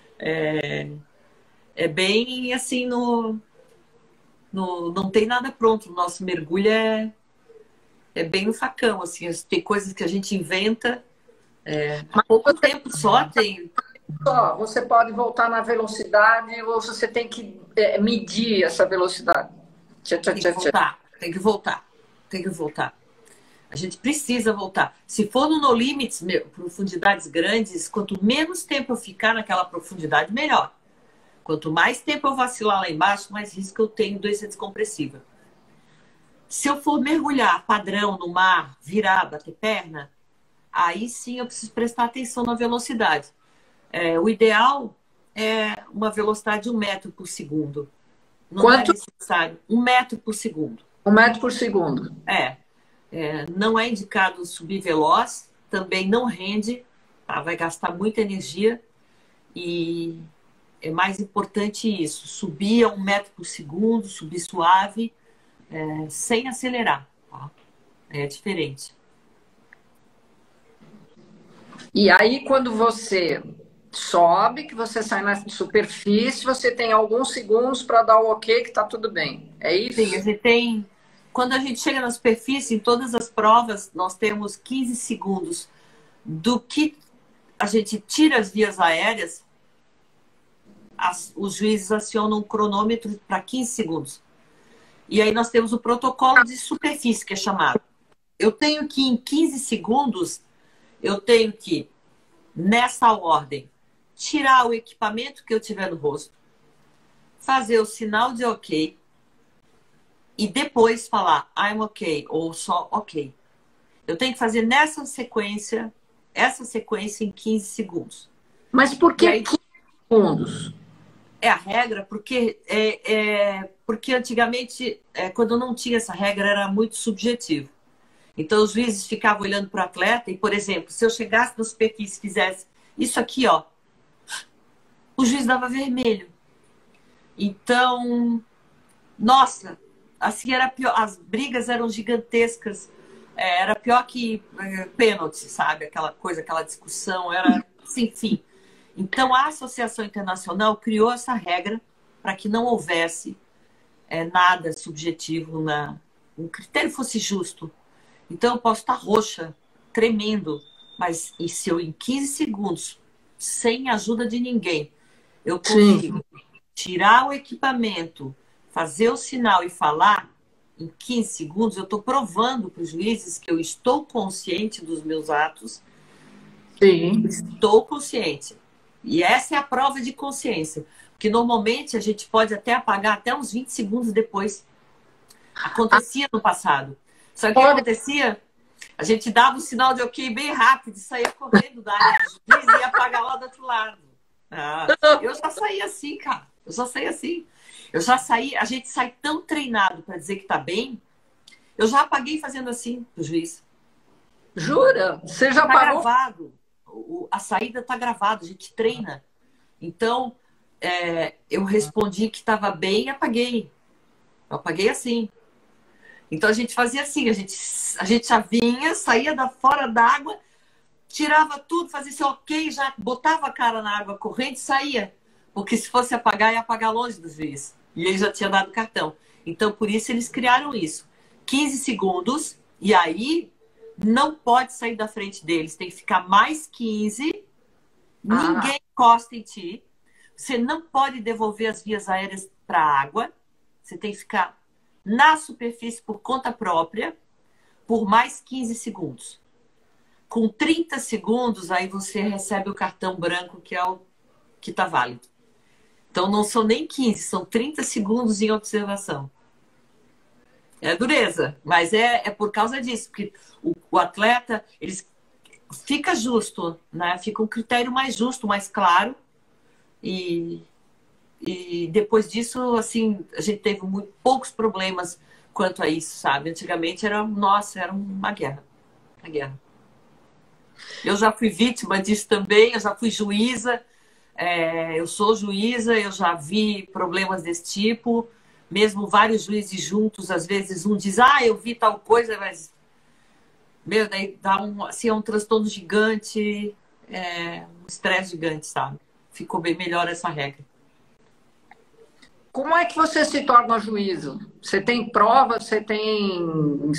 É bem assim, não tem nada pronto. O nosso mergulho é bem no facão, assim. Tem coisas que a gente inventa há pouco tempo só. Você pode voltar na velocidade ou você tem que medir essa velocidade? Tem que voltar. A gente precisa voltar. Se for no No Limits, profundidades grandes, quanto menos tempo eu ficar naquela profundidade, melhor. Quanto mais tempo eu vacilar lá embaixo, mais risco eu tenho doença descompressiva. Se eu for mergulhar padrão no mar, virar, bater perna, aí sim eu preciso prestar atenção na velocidade. O ideal é uma velocidade de 1 metro por segundo. Não é necessário. 1 metro por segundo. 1 metro por segundo. Não é indicado subir veloz, também não rende, tá? Vai gastar muita energia e é mais importante isso, subir a 1 metro por segundo, subir suave, sem acelerar, tá? É diferente. E aí, quando você sobe, que você sai na superfície, você tem alguns segundos para dar o ok que está tudo bem. É isso? Sim, a gente tem... Quando a gente chega na superfície, em todas as provas, nós temos 15 segundos do que a gente tira as vias aéreas, os juízes acionam um cronômetro para 15 segundos. E aí nós temos o protocolo de superfície, que é chamado. Eu tenho que, em 15 segundos, eu tenho que nessa ordem. Tirar o equipamento que eu tiver no rosto, fazer o sinal de ok e depois falar I'm ok ou só ok. Eu tenho que fazer essa sequência em 15 segundos. Mas por E que aí, 15 segundos? é a regra, porque antigamente, quando não tinha essa regra, era muito subjetivo. Então, os juízes ficavam olhando para o atleta e, por exemplo, se eu chegasse na superfície e fizesse isso aqui, ó, o juiz dava vermelho. Então, nossa, assim era pior. As brigas eram gigantescas. Era pior que pênalti, sabe? Aquela coisa, aquela discussão, era sem fim. Então, a Associação Internacional criou essa regra para que não houvesse nada subjetivo, o critério fosse justo. Então, eu posso estar roxa, tremendo, mas e se eu, em 15 segundos, sem ajuda de ninguém, eu consigo tirar o equipamento, fazer o sinal e falar, em 15 segundos, eu estou provando para os juízes que eu estou consciente dos meus atos. Sim. Estou consciente. E essa é a prova de consciência. Porque normalmente a gente pode até apagar até uns 20 segundos depois. Acontecia no passado. Só que o que acontecia? A gente dava o sinal de ok bem rápido e saía correndo da área do juiz e ia apagar lá do outro lado. Eu já saí assim, cara. Eu já saí assim. Eu já saí, a gente sai tão treinado para dizer que tá bem. Eu já apaguei fazendo assim pro juiz. Jura? Você já tá parou? Gravado. A saída tá gravada, a gente treina. Então, eu respondi que estava bem e apaguei. Eu apaguei assim. Então a gente fazia assim, a gente já vinha, saía fora d'água, tirava tudo, fazia esse ok, já botava a cara na água corrente e saía. Porque se fosse apagar, ia apagar longe do juiz. E ele já tinha dado cartão. Então, por isso, eles criaram isso. 15 segundos, e aí não pode sair da frente deles. Tem que ficar mais 15. Ninguém encosta em ti. Você não pode devolver as vias aéreas para a água. Você tem que ficar na superfície por conta própria por mais 15 segundos. Com 30 segundos, aí você recebe o cartão branco, que é o que está válido. Então, não são nem 15, são 30 segundos em observação. É dureza, mas é por causa disso, porque o atleta, fica justo, né? Fica um critério mais justo, mais claro. E depois disso, assim, a gente teve muito poucos problemas quanto a isso, sabe? Antigamente era uma guerra. Uma guerra. Eu já fui vítima disso também, eu já fui juíza. Eu sou juíza, eu já vi problemas desse tipo, mesmo vários juízes juntos, às vezes um diz, eu vi tal coisa, mas daí dá um transtorno gigante, um estresse gigante, sabe? Ficou bem melhor essa regra. Como é que você se torna juízo? Você tem prova, você tem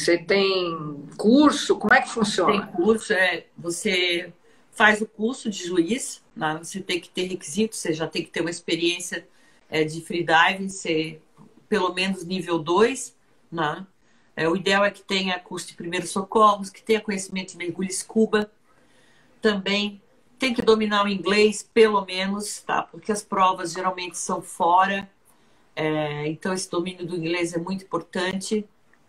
curso? Como é que funciona? Tem curso, você faz o curso de juiz, né? Você tem que ter requisitos, você já tem que ter uma experiência de freediving, ser pelo menos nível 2, né? O ideal é que tenha curso de primeiros socorros, que tenha conhecimento de mergulho scuba. Também tem que dominar o inglês, pelo menos, tá? Porque as provas geralmente são fora. Então, esse domínio do inglês é muito importante.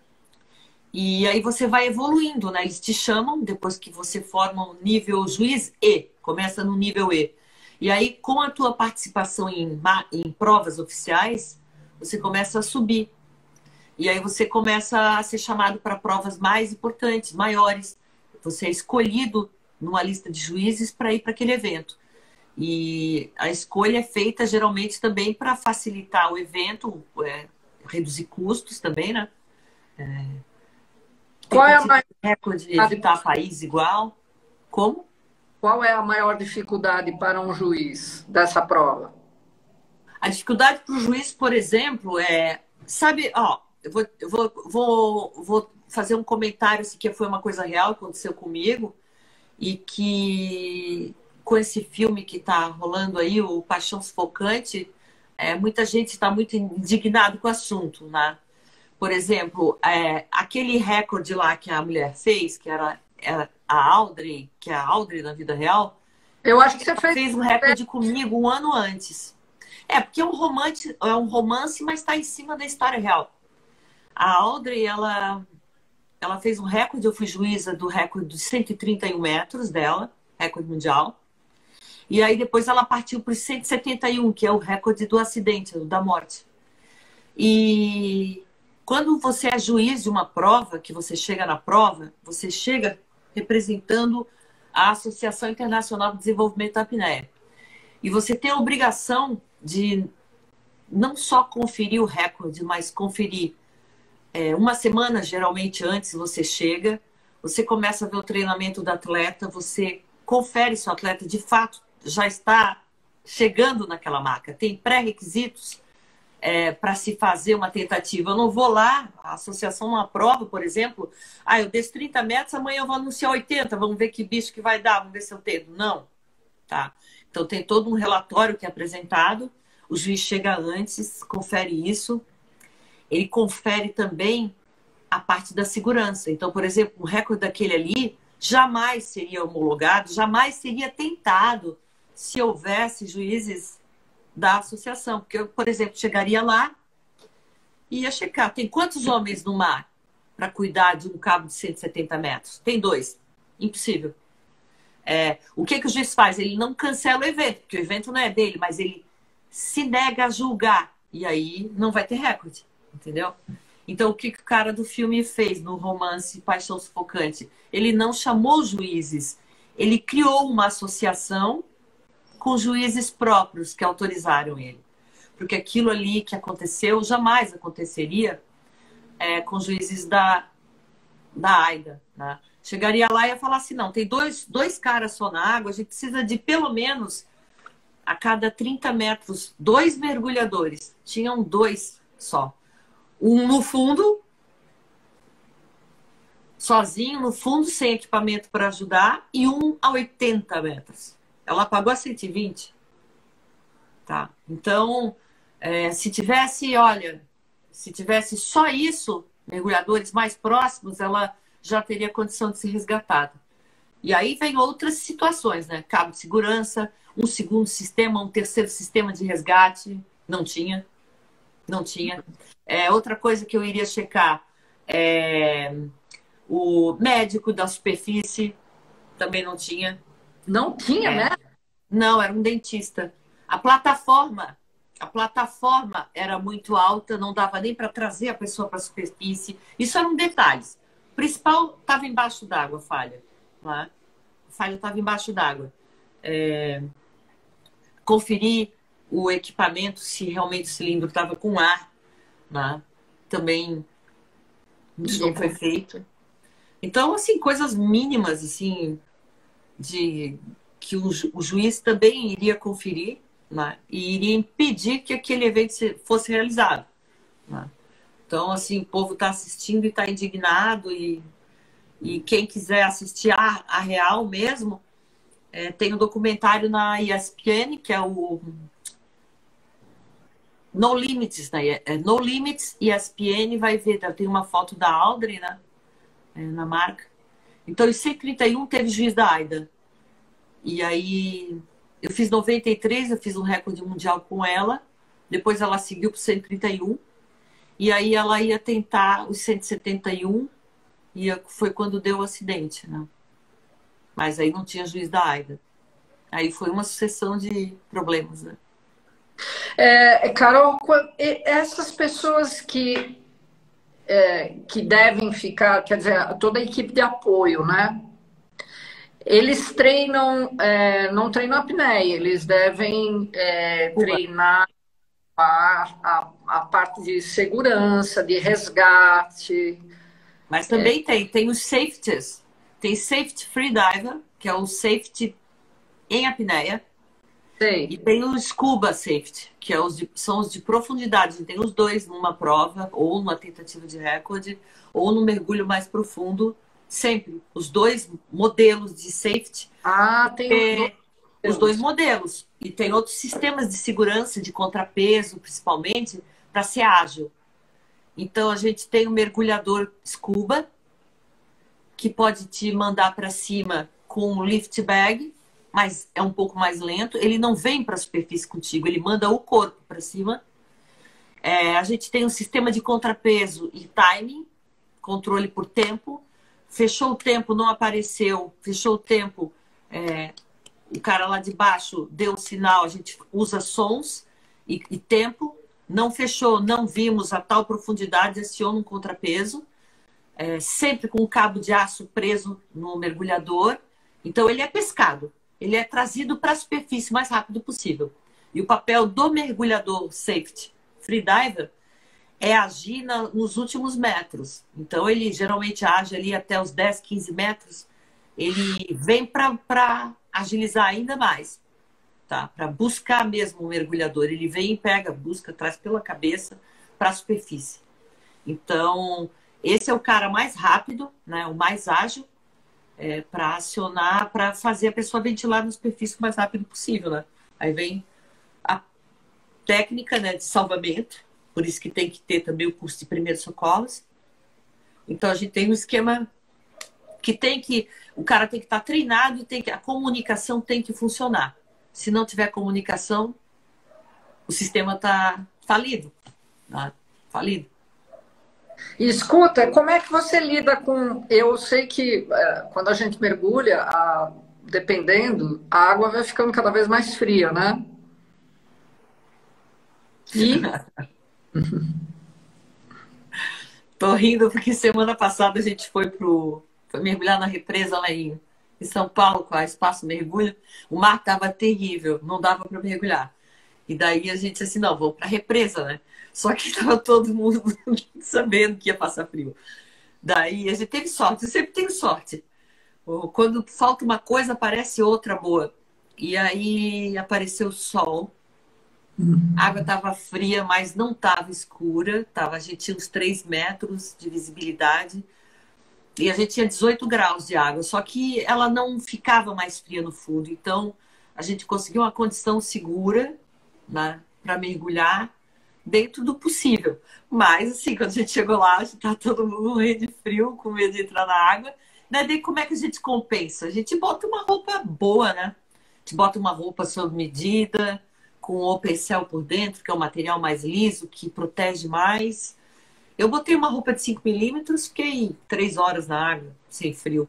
E aí você vai evoluindo, né? Eles te chamam, depois que você forma um nível juiz E, começa no nível E. E aí, com a tua participação em provas oficiais, você começa a subir. E aí você começa a ser chamado para provas mais importantes, maiores. Você é escolhido numa lista de juízes para ir para aquele evento. E a escolha é feita geralmente também para facilitar o evento, reduzir custos também, né? Qual é a maior recorde, evitar país igual. Como? Qual é a maior dificuldade para um juiz dessa prova? A dificuldade para o juiz, por exemplo, sabe, eu vou fazer um comentário assim, que foi uma coisa real que aconteceu comigo e que com esse filme que está rolando aí, o Paixão Sufocante, muita gente está muito indignado com o assunto, né? Por exemplo, aquele recorde lá que a mulher fez, que era a Audrey, que é a Audrey na vida real, Eu acho que você fez. Fez um recorde comigo um ano antes. Porque é um romance, mas está em cima da história real. A Audrey, ela fez um recorde, eu fui juíza do recorde dos 131 metros dela, recorde mundial. E aí depois ela partiu para os 171, que é o recorde do acidente, da morte. E quando você é juiz de uma prova, que você chega na prova, você chega representando a Associação Internacional de Desenvolvimento da Apneia. E você tem a obrigação de não só conferir o recorde, mas conferir uma semana, geralmente, antes você chega, você começa a ver o treinamento do atleta, você confere se o atleta, de fato, já está chegando naquela marca. Tem pré-requisitos para se fazer uma tentativa. Eu não vou lá, a associação numa prova, por exemplo, eu desço 30 metros, amanhã eu vou anunciar 80, vamos ver que bicho que vai dar, vamos ver se eu tenho. Não, tá? Então tem todo um relatório que é apresentado, o juiz chega antes, confere isso, ele confere também a parte da segurança. Então, por exemplo, o recorde daquele ali jamais seria homologado, jamais seria tentado se houvesse juízes da associação. Porque eu, por exemplo, chegaria lá e ia checar. Tem quantos homens no mar para cuidar de um cabo de 170 metros? Tem 2. Impossível. O que o juiz faz? Ele não cancela o evento, porque o evento não é dele, mas ele se nega a julgar. E aí não vai ter recorde, entendeu? Então, o que o cara do filme fez no romance Paixão Sufocante? Ele não chamou juízes. Ele criou uma associação com juízes próprios que autorizaram ele. Porque aquilo ali que aconteceu jamais aconteceria com juízes da AIDA. Né? Chegaria lá e ia falar assim, não, tem dois caras só na água, a gente precisa de pelo menos a cada 30 metros, 2 mergulhadores. Tinham 2 só. Um no fundo, sozinho, no fundo, sem equipamento para ajudar, e um a 80 metros. Ela pagou a 120. Tá? Então, se tivesse só isso, mergulhadores mais próximos, ela já teria condição de ser resgatada. E aí vem outras situações, né? Cabo de segurança, um segundo sistema, um terceiro sistema de resgate. Não tinha. Outra coisa que eu iria checar o médico da superfície, também não tinha. Não tinha, né? Não, era um dentista. A plataforma era muito alta, não dava nem para trazer a pessoa para a superfície. Isso eram detalhes. O principal estava embaixo d'água, a falha. Né? A falha estava embaixo d'água. Conferir o equipamento, se realmente o cilindro estava com ar. Né? Também isso não foi feito. Então, assim, coisas mínimas, assim, que o juiz também iria conferir, né? E iria impedir que aquele evento fosse realizado. Né? Então, assim, o povo está assistindo e está indignado, e quem quiser assistir a real mesmo, tem um documentário na ESPN, que é o No Limits, né? No Limits, ESPN, vai ver, tem uma foto da Audrey, né? Na marca. Então, em 131 teve juiz da AIDA. E aí, eu fiz 93, eu fiz um recorde mundial com ela. Depois ela seguiu para o 131. E aí ela ia tentar os 171. E foi quando deu o acidente, né? Mas aí não tinha juiz da AIDA. Aí foi uma sucessão de problemas, né? Carol, essas pessoas que devem ficar, quer dizer, toda a equipe de apoio, né? Eles treinam, não treinam a apneia, eles devem treinar a parte de segurança, de resgate. Mas também tem os safeties. Tem safety freediver, que é o safety em apneia. Sei. E tem o scuba safety, que são os de profundidade. Tem os dois numa prova, ou numa tentativa de recorde, ou no mergulho mais profundo. Sempre. Os dois modelos de safety. Tem os dois modelos. E tem outros sistemas de segurança, de contrapeso, principalmente, para ser ágil. Então, a gente tem o mergulhador scuba, que pode te mandar para cima com um lift bag, mas é um pouco mais lento. Ele não vem para a superfície contigo, ele manda o corpo para cima. A gente tem um sistema de contrapeso e timing, controle por tempo. Fechou o tempo, não apareceu. Fechou o tempo, o cara lá de baixo deu um sinal. A gente usa sons e tempo. Não fechou, não vimos a tal profundidade, aciona um contrapeso. Sempre com um cabo de aço preso no mergulhador. Então, ele é pescado. Ele é trazido para a superfície o mais rápido possível. E o papel do mergulhador safety freediver é agir nos últimos metros. Então, ele geralmente age ali até os 10, 15 metros. Ele vem para agilizar ainda mais, tá? Para buscar mesmo o mergulhador. Ele vem e pega, busca, traz pela cabeça para a superfície. Então, esse é o cara mais rápido, né? O mais ágil, para acionar, para fazer a pessoa ventilar na superfície o mais rápido possível, né? Aí vem a técnica, né, de salvamento, por isso que tem que ter também o curso de primeiros socorros. Então a gente tem um esquema que o cara tem que estar treinado e a comunicação tem que funcionar. Se não tiver comunicação, o sistema está falido, tá? Falido. E escuta, como é que você lida com... Eu sei que quando a gente mergulha, dependendo, a água vai ficando cada vez mais fria, né? E Tô rindo porque semana passada a gente foi mergulhar na represa lá em São Paulo, com a Espaço Mergulho. O mar estava terrível, não dava para mergulhar. E daí a gente disse assim, não, vamos para a represa, né? Só que estava todo mundo sabendo que ia passar frio. Daí a gente teve sorte, eu sempre tenho sorte. Quando falta uma coisa, aparece outra boa. E aí apareceu o sol. A água estava fria, mas não estava escura. A gente tinha uns 3 metros de visibilidade. E a gente tinha 18 graus de água. Só que ela não ficava mais fria no fundo. Então, a gente conseguiu uma condição segura, né, para mergulhar dentro do possível. Mas, assim, quando a gente chegou lá, a gente tá todo mundo morrendo de frio, com medo de entrar na água. Daí, como é que a gente compensa? A gente bota uma roupa boa, né? A gente bota uma roupa sob medida, com open cell por dentro, que é um material mais liso, que protege mais. Eu botei uma roupa de 5 milímetros, fiquei 3 horas na água, sem frio.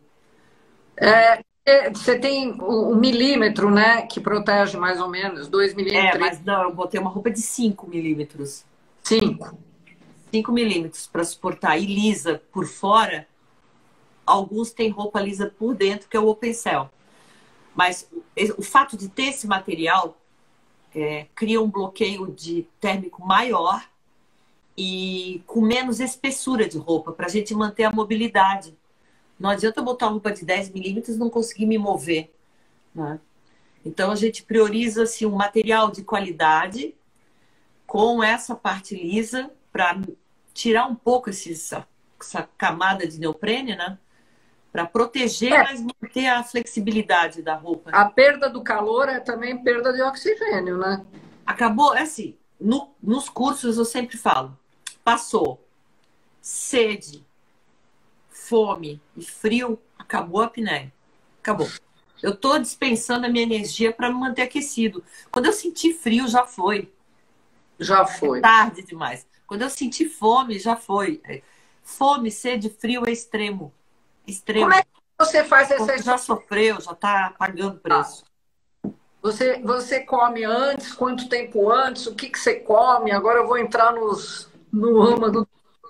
você tem o milímetro, né? Que protege mais ou menos, 2 milímetros. Mas não, eu botei uma roupa de 5 milímetros. 5. 5 milímetros para suportar. E lisa por fora, alguns têm roupa lisa por dentro, que é o open cell. Mas o fato de ter esse material cria um bloqueio térmico maior e com menos espessura de roupa, para a gente manter a mobilidade. Não adianta eu botar uma roupa de 10 milímetros e não conseguir me mover, né? Então a gente prioriza assim, um material de qualidade com essa parte lisa para tirar um pouco essa camada de neoprene, né? Para proteger, mas manter a flexibilidade da roupa. A perda do calor é também perda de oxigênio, né? Acabou, assim, nos cursos eu sempre falo, passou sede, fome e frio, acabou a apneia. Acabou. Eu tô dispensando a minha energia para me manter aquecido. Quando eu sentir frio, já foi. Já foi. É tarde demais. Quando eu sentir fome, já foi. Fome, sede, frio é extremo. Extremo. Como é que você faz essa Já sofreu, já está pagando preço. Você come antes? Quanto tempo antes? O que você come? Agora eu vou entrar no âmago.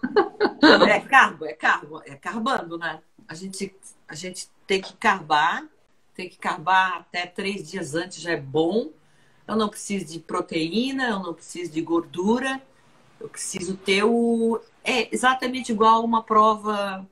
É carbando, né? A gente tem que carbar até 3 dias antes, já é bom. Eu não preciso de proteína, eu não preciso de gordura, eu preciso ter É exatamente igual uma prova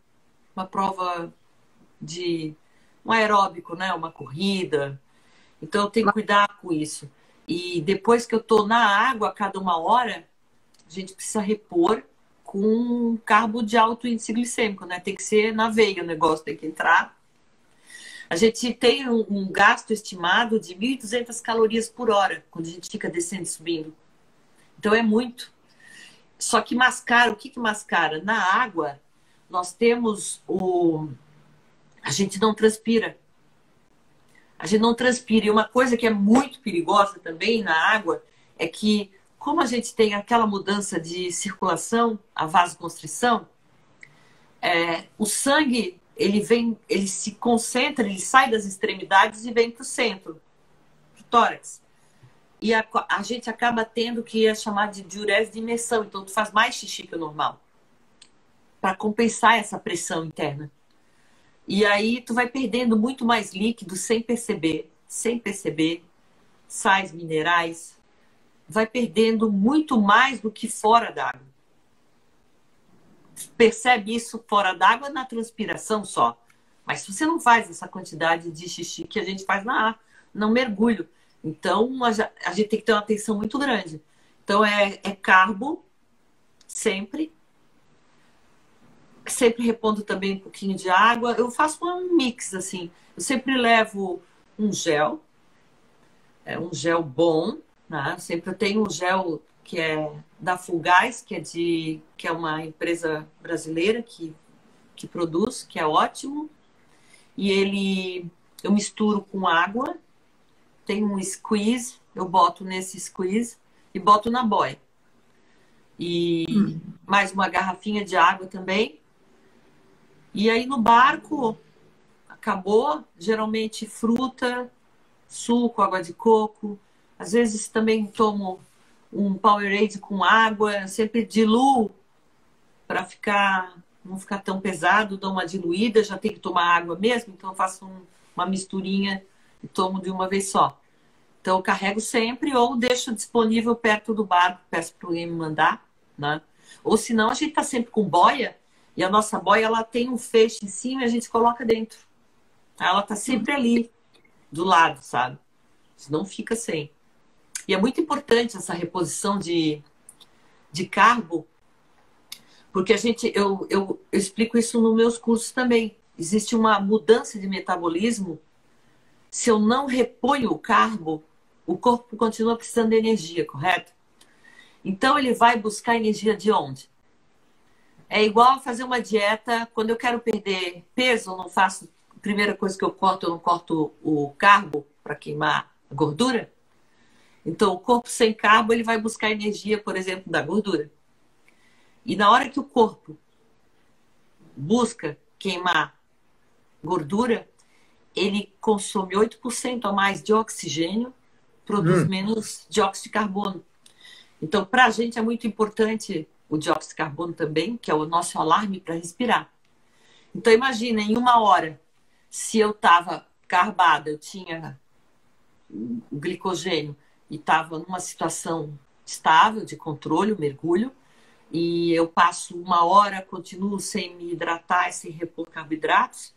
de um aeróbico, né? Uma corrida. Então eu tenho que cuidar com isso. E depois que eu tô na água, a cada 1 hora, a gente precisa repor com carbo de alto índice glicêmico, né? Tem que ser na veia o negócio, tem que entrar. A gente tem um gasto estimado de 1.200 calorias por hora quando a gente fica descendo e subindo. Então é muito. Só que mascara, o que mascara? Na água, nós temos a gente não transpira. A gente não transpira. E uma coisa que é muito perigosa também na água é que, como a gente tem aquela mudança de circulação, a vasoconstrição, o sangue, ele se concentra, ele sai das extremidades e vem para o centro, para o tórax. E a gente acaba tendo que é chamar de diurese de imersão. Então, tu faz mais xixi que o normal, para compensar essa pressão interna. E aí, tu vai perdendo muito mais líquido sem perceber, sais minerais. Vai perdendo muito mais do que fora d'água. Percebe isso fora d'água na transpiração só. Mas se você não faz essa quantidade de xixi que a gente faz no mergulho, então a gente tem que ter uma atenção muito grande. Então é carbo, sempre repondo também um pouquinho de água. Eu faço um mix, assim. Eu sempre levo um gel bom, né? Sempre eu tenho um gel que é da Fulgaz, que é uma empresa brasileira que produz, que é ótimo. E eu misturo com água, tem um squeeze, eu boto nesse squeeze e boto na boia. E mais uma garrafinha de água também. E aí no barco, acabou, geralmente fruta, suco, água de coco. Às vezes também tomo um Powerade com água, sempre diluo para não ficar tão pesado, dou uma diluída, já tem que tomar água mesmo, então eu faço uma misturinha e tomo de uma vez só. Então eu carrego sempre ou deixo disponível perto do barco, peço para alguém me mandar, né? Ou senão a gente tá sempre com boia e a nossa boia ela tem um feixe em cima e a gente coloca dentro. Ela tá sempre ali do lado, sabe? Senão fica sem. E é muito importante essa reposição de carbo, porque eu explico isso nos meus cursos também. Existe uma mudança de metabolismo. Se eu não reponho o carbo, o corpo continua precisando de energia, correto? Então ele vai buscar energia de onde? É igual fazer uma dieta. Quando eu quero perder peso, eu não faço. A primeira coisa que eu não corto o carbo para queimar a gordura. Então, o corpo sem carbo, ele vai buscar energia, por exemplo, da gordura. E na hora que o corpo busca queimar gordura, ele consome 8% a mais de oxigênio, produz menos dióxido de carbono. Então, para a gente é muito importante o dióxido de carbono também, que é o nosso alarme para respirar. Então, imagina, em 1 hora, se eu estava carbada, eu tinha o glicogênio, e estava numa situação estável de controle, o mergulho, e eu passo 1 hora, continuo sem me hidratar e sem repor carboidratos,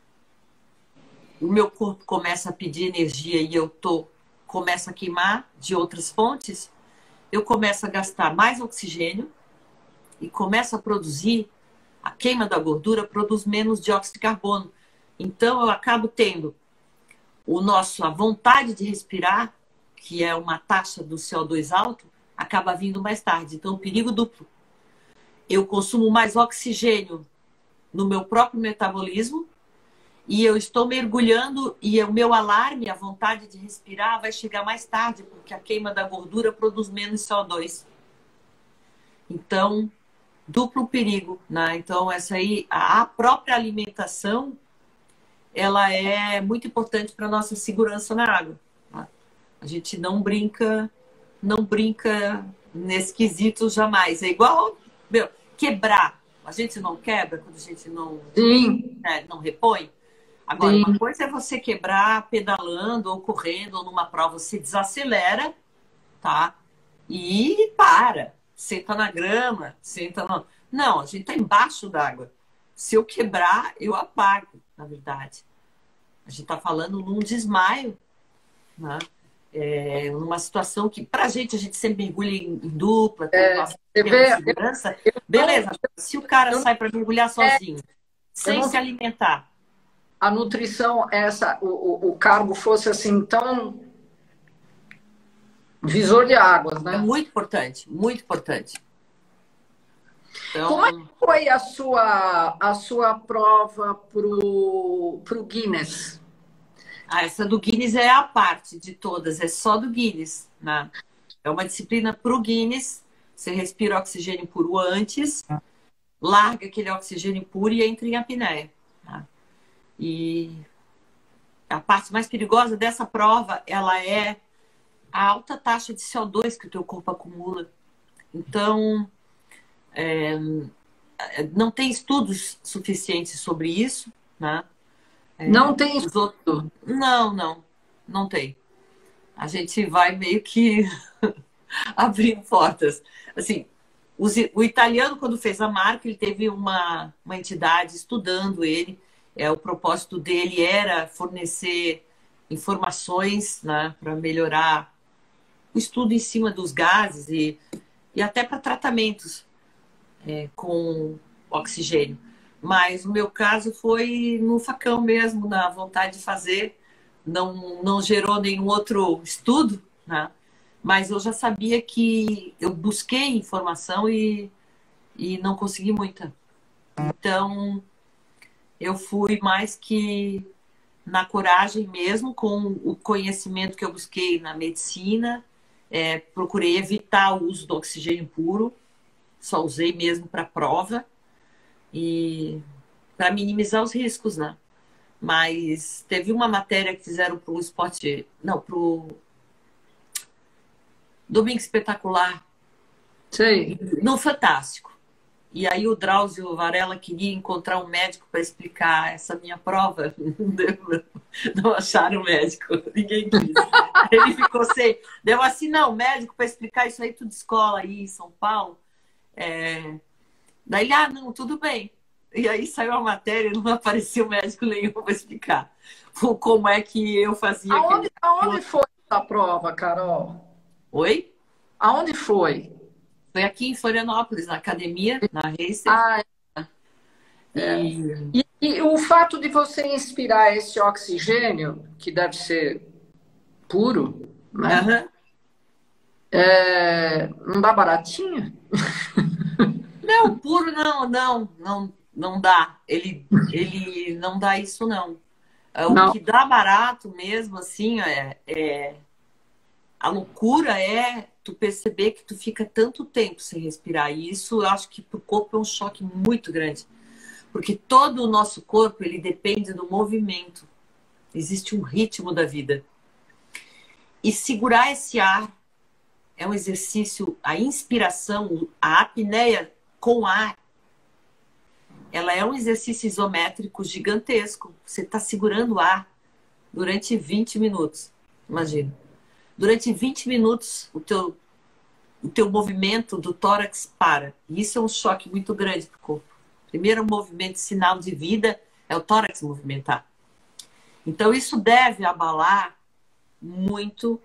o meu corpo começa a pedir energia e começo a queimar de outras fontes, eu começo a gastar mais oxigênio e começo a produzir, a queima da gordura produz menos dióxido de carbono. Então eu acabo tendo a vontade de respirar, que é uma taxa do CO2 alto, acaba vindo mais tarde. Então, perigo duplo. Eu consumo mais oxigênio no meu próprio metabolismo e eu estou mergulhando e o meu alarme, a vontade de respirar, vai chegar mais tarde, porque a queima da gordura produz menos CO2. Então, duplo perigo, né? Então, a própria alimentação, ela é muito importante para a nossa segurança na água. A gente não brinca nesse quesito jamais. É igual, quebrar. A gente não quebra quando a gente não repõe. Agora, uma coisa é você quebrar pedalando ou correndo ou numa prova. Você desacelera, tá? E para. Senta na grama, Não, a gente está embaixo d'água. Se eu quebrar, eu apago, na verdade. A gente está falando num desmaio, né? Numa situação que, pra gente sempre mergulha em dupla, tem nossa segurança. Beleza, se o cara sai para mergulhar sozinho, sem se alimentar. A nutrição, o carbo fosse assim, tão visor de águas, né? É muito importante, muito importante. Então, como é que foi a sua prova pro Guinness? Ah, essa do Guinness é a parte de todas, é só do Guinness, né? É uma disciplina pro Guinness. Você respira oxigênio puro antes, larga aquele oxigênio puro e entra em apneia. Tá? E a parte mais perigosa dessa prova, ela é a alta taxa de CO2 que o teu corpo acumula. Então, não tem estudos suficientes sobre isso, né? Não tem Os outros... não tem. A gente vai meio que abrindo portas. Assim, o italiano, quando fez a marca, ele teve uma entidade estudando ele. O propósito dele era fornecer informações, né, para melhorar o estudo em cima dos gases e até para tratamentos com oxigênio. Mas o meu caso foi no facão mesmo, na vontade de fazer. Não gerou nenhum outro estudo, né? Mas eu já sabia que eu busquei informação e não consegui muita. Então, eu fui mais que na coragem mesmo, com o conhecimento que eu busquei na medicina. Procurei evitar o uso do oxigênio puro, só usei mesmo para prova e para minimizar os riscos, né? Mas teve uma matéria que fizeram para o esporte, não, para o Domingo Espetacular, sei. no Fantástico. E aí o Drauzio Varela queria encontrar um médico para explicar essa minha prova. Não acharam médico, ninguém quis. Ele ficou sem. Deu assim, não, médico para explicar isso aí, tudo escola aí em São Paulo. Daí ele, não, tudo bem. E aí saiu a matéria e não apareceu médico nenhum para explicar como é que eu fazia Aonde foi essa prova, Carol? Oi? Aonde foi? Foi aqui em Florianópolis, na academia, na Racer. Ah, E e o fato de você inspirar esse oxigênio, que deve ser puro, né? Aham. Não dá baratinho? Não, puro não dá. Ele não dá isso, não. O Não. que dá barato mesmo, assim, a loucura é tu perceber que tu fica tanto tempo sem respirar. E isso eu acho que pro corpo é um choque muito grande. Porque todo o nosso corpo, ele depende do movimento. Existe um ritmo da vida. E segurar esse ar é um exercício, a inspiração, a apneia com ar, ela é um exercício isométrico gigantesco. Você está segurando o ar durante 20 minutos. Imagina. Durante 20 minutos, o teu movimento do tórax para. E isso é um choque muito grande para o corpo. Primeiro movimento, sinal de vida, é o tórax movimentar. Então, isso deve abalar muito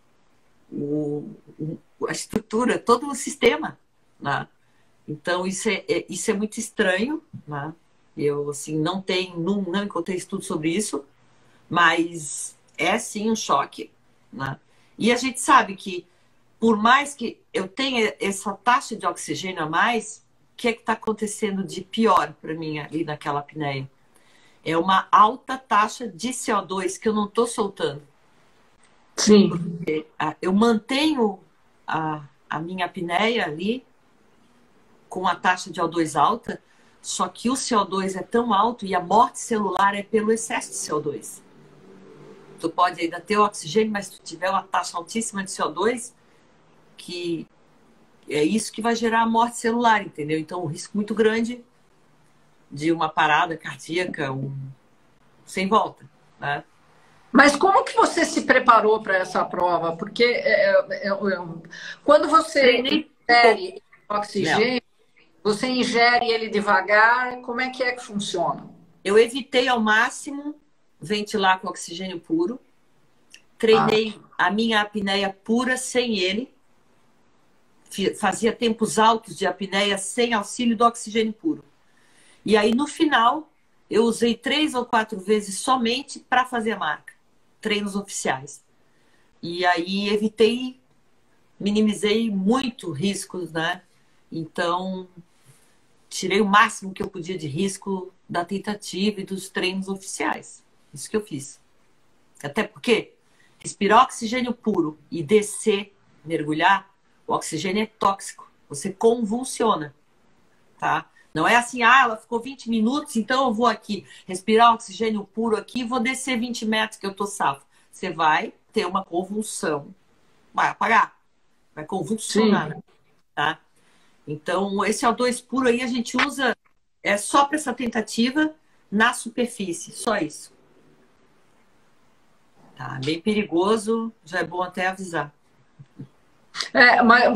a estrutura, todo o sistema, né? Então, isso é muito estranho, né? Eu, assim, não encontrei estudo sobre isso, mas é, sim, um choque, né? E a gente sabe que, por mais que eu tenha essa taxa de oxigênio a mais, o que é que está acontecendo de pior para mim ali naquela apneia? É uma alta taxa de CO2 que eu não estou soltando. Sim. Eu mantenho a minha apneia ali com a taxa de O2 alta, só que o CO2 é tão alto e a morte celular é pelo excesso de CO2. Tu pode ainda ter oxigênio, mas se tu tiver uma taxa altíssima de CO2, que é isso que vai gerar a morte celular, entendeu? Então, um risco muito grande de uma parada cardíaca sem volta, né? Mas como que você se preparou para essa prova? Porque quando você Treinei ingere nela. oxigênio, você ingere ele devagar, como é que funciona? Eu evitei ao máximo ventilar com oxigênio puro. Treinei a minha apneia pura sem ele. Fazia tempos altos de apneia sem auxílio do oxigênio puro. E aí, no final, eu usei 3 ou 4 vezes somente para fazer a marca. Treinos oficiais. E aí, minimizei muito riscos, né? Então, tirei o máximo que eu podia de risco da tentativa e dos treinos oficiais. Isso que eu fiz. Até porque respirar oxigênio puro e descer, mergulhar, o oxigênio é tóxico. Você convulsiona, tá? Não é assim, ela ficou 20 minutos, então eu vou aqui respirar oxigênio puro aqui e vou descer 20 metros que eu tô safo. Você vai ter uma convulsão, vai apagar, vai convulsionar, Sim. tá? Então, esse O2 puro aí a gente usa só para essa tentativa na superfície, só isso. Tá, bem perigoso, já é bom até avisar. Mas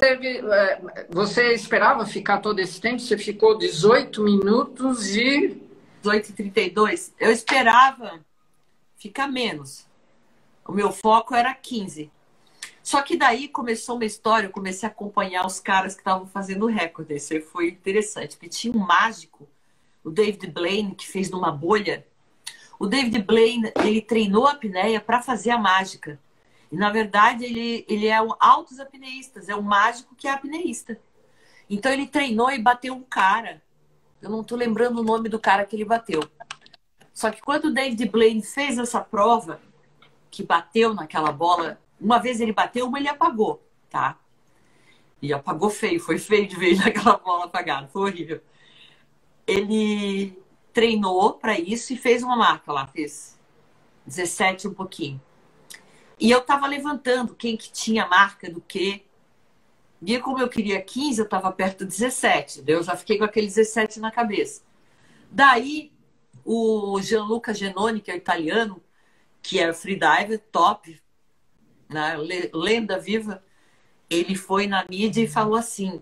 você esperava ficar todo esse tempo? Você ficou 18 minutos e... 18h32, eu esperava ficar menos. O meu foco era 15. Só que daí começou uma história, eu comecei a acompanhar os caras que estavam fazendo o recorde. Isso aí foi interessante, porque tinha um mágico, o David Blaine, que fez numa bolha. O David Blaine, ele treinou a apneia para fazer a mágica. E, na verdade, ele é um altos apneístas, é um mágico que é apneísta. Então, ele treinou e bateu um cara. Eu não estou lembrando o nome do cara que ele bateu. Só que quando o David Blaine fez essa prova, que bateu naquela bola, uma vez ele bateu, uma ele apagou, tá? E apagou feio, foi feio de ver naquela bola apagada, foi horrível. Ele treinou para isso e fez uma marca lá, fez 17 um pouquinho. E eu tava levantando quem que tinha marca do quê. E como eu queria 15, eu tava perto de 17. Eu já fiquei com aquele 17 na cabeça. Daí, o Gianluca Genoni, que é italiano, que é freediver, top, né, lenda viva, ele foi na mídia e falou assim,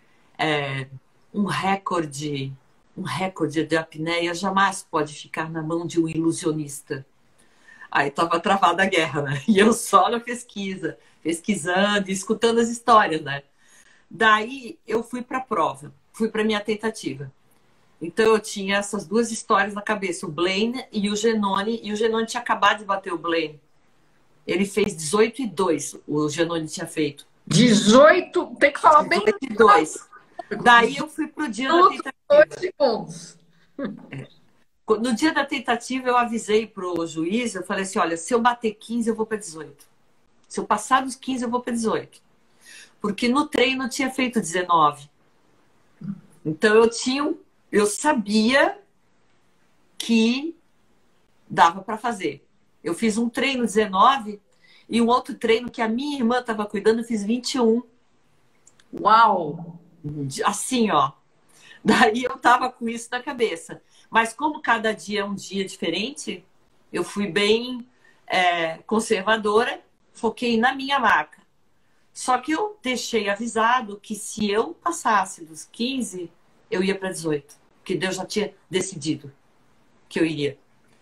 um recorde de apneia jamais pode ficar na mão de um ilusionista. Aí tava travada a guerra, né? E eu só na pesquisa, pesquisando, escutando as histórias, né? Daí eu fui para a prova, fui para minha tentativa. Então eu tinha essas duas histórias na cabeça, o Blaine e o Genoni tinha acabado de bater o Blaine. Ele fez 18,2, o Genoni tinha feito. 18, tem que falar bem... 18,2. Daí eu fui pro dia da tentativa. 2 segundos. No dia da tentativa, eu avisei pro juiz, eu falei assim, olha, se eu bater 15, eu vou para 18. Se eu passar dos 15, eu vou para 18. Porque no treino eu tinha feito 19. Então eu sabia que dava para fazer. Eu fiz um treino 19 e um outro treino que a minha irmã estava cuidando, eu fiz 21. Uau! Assim, ó. Daí eu tava com isso na cabeça. Mas como cada dia é um dia diferente, eu fui bem conservadora, foquei na minha marca. Só que eu deixei avisado que se eu passasse dos 15, eu ia para 18. Porque Deus já tinha decidido que eu iria.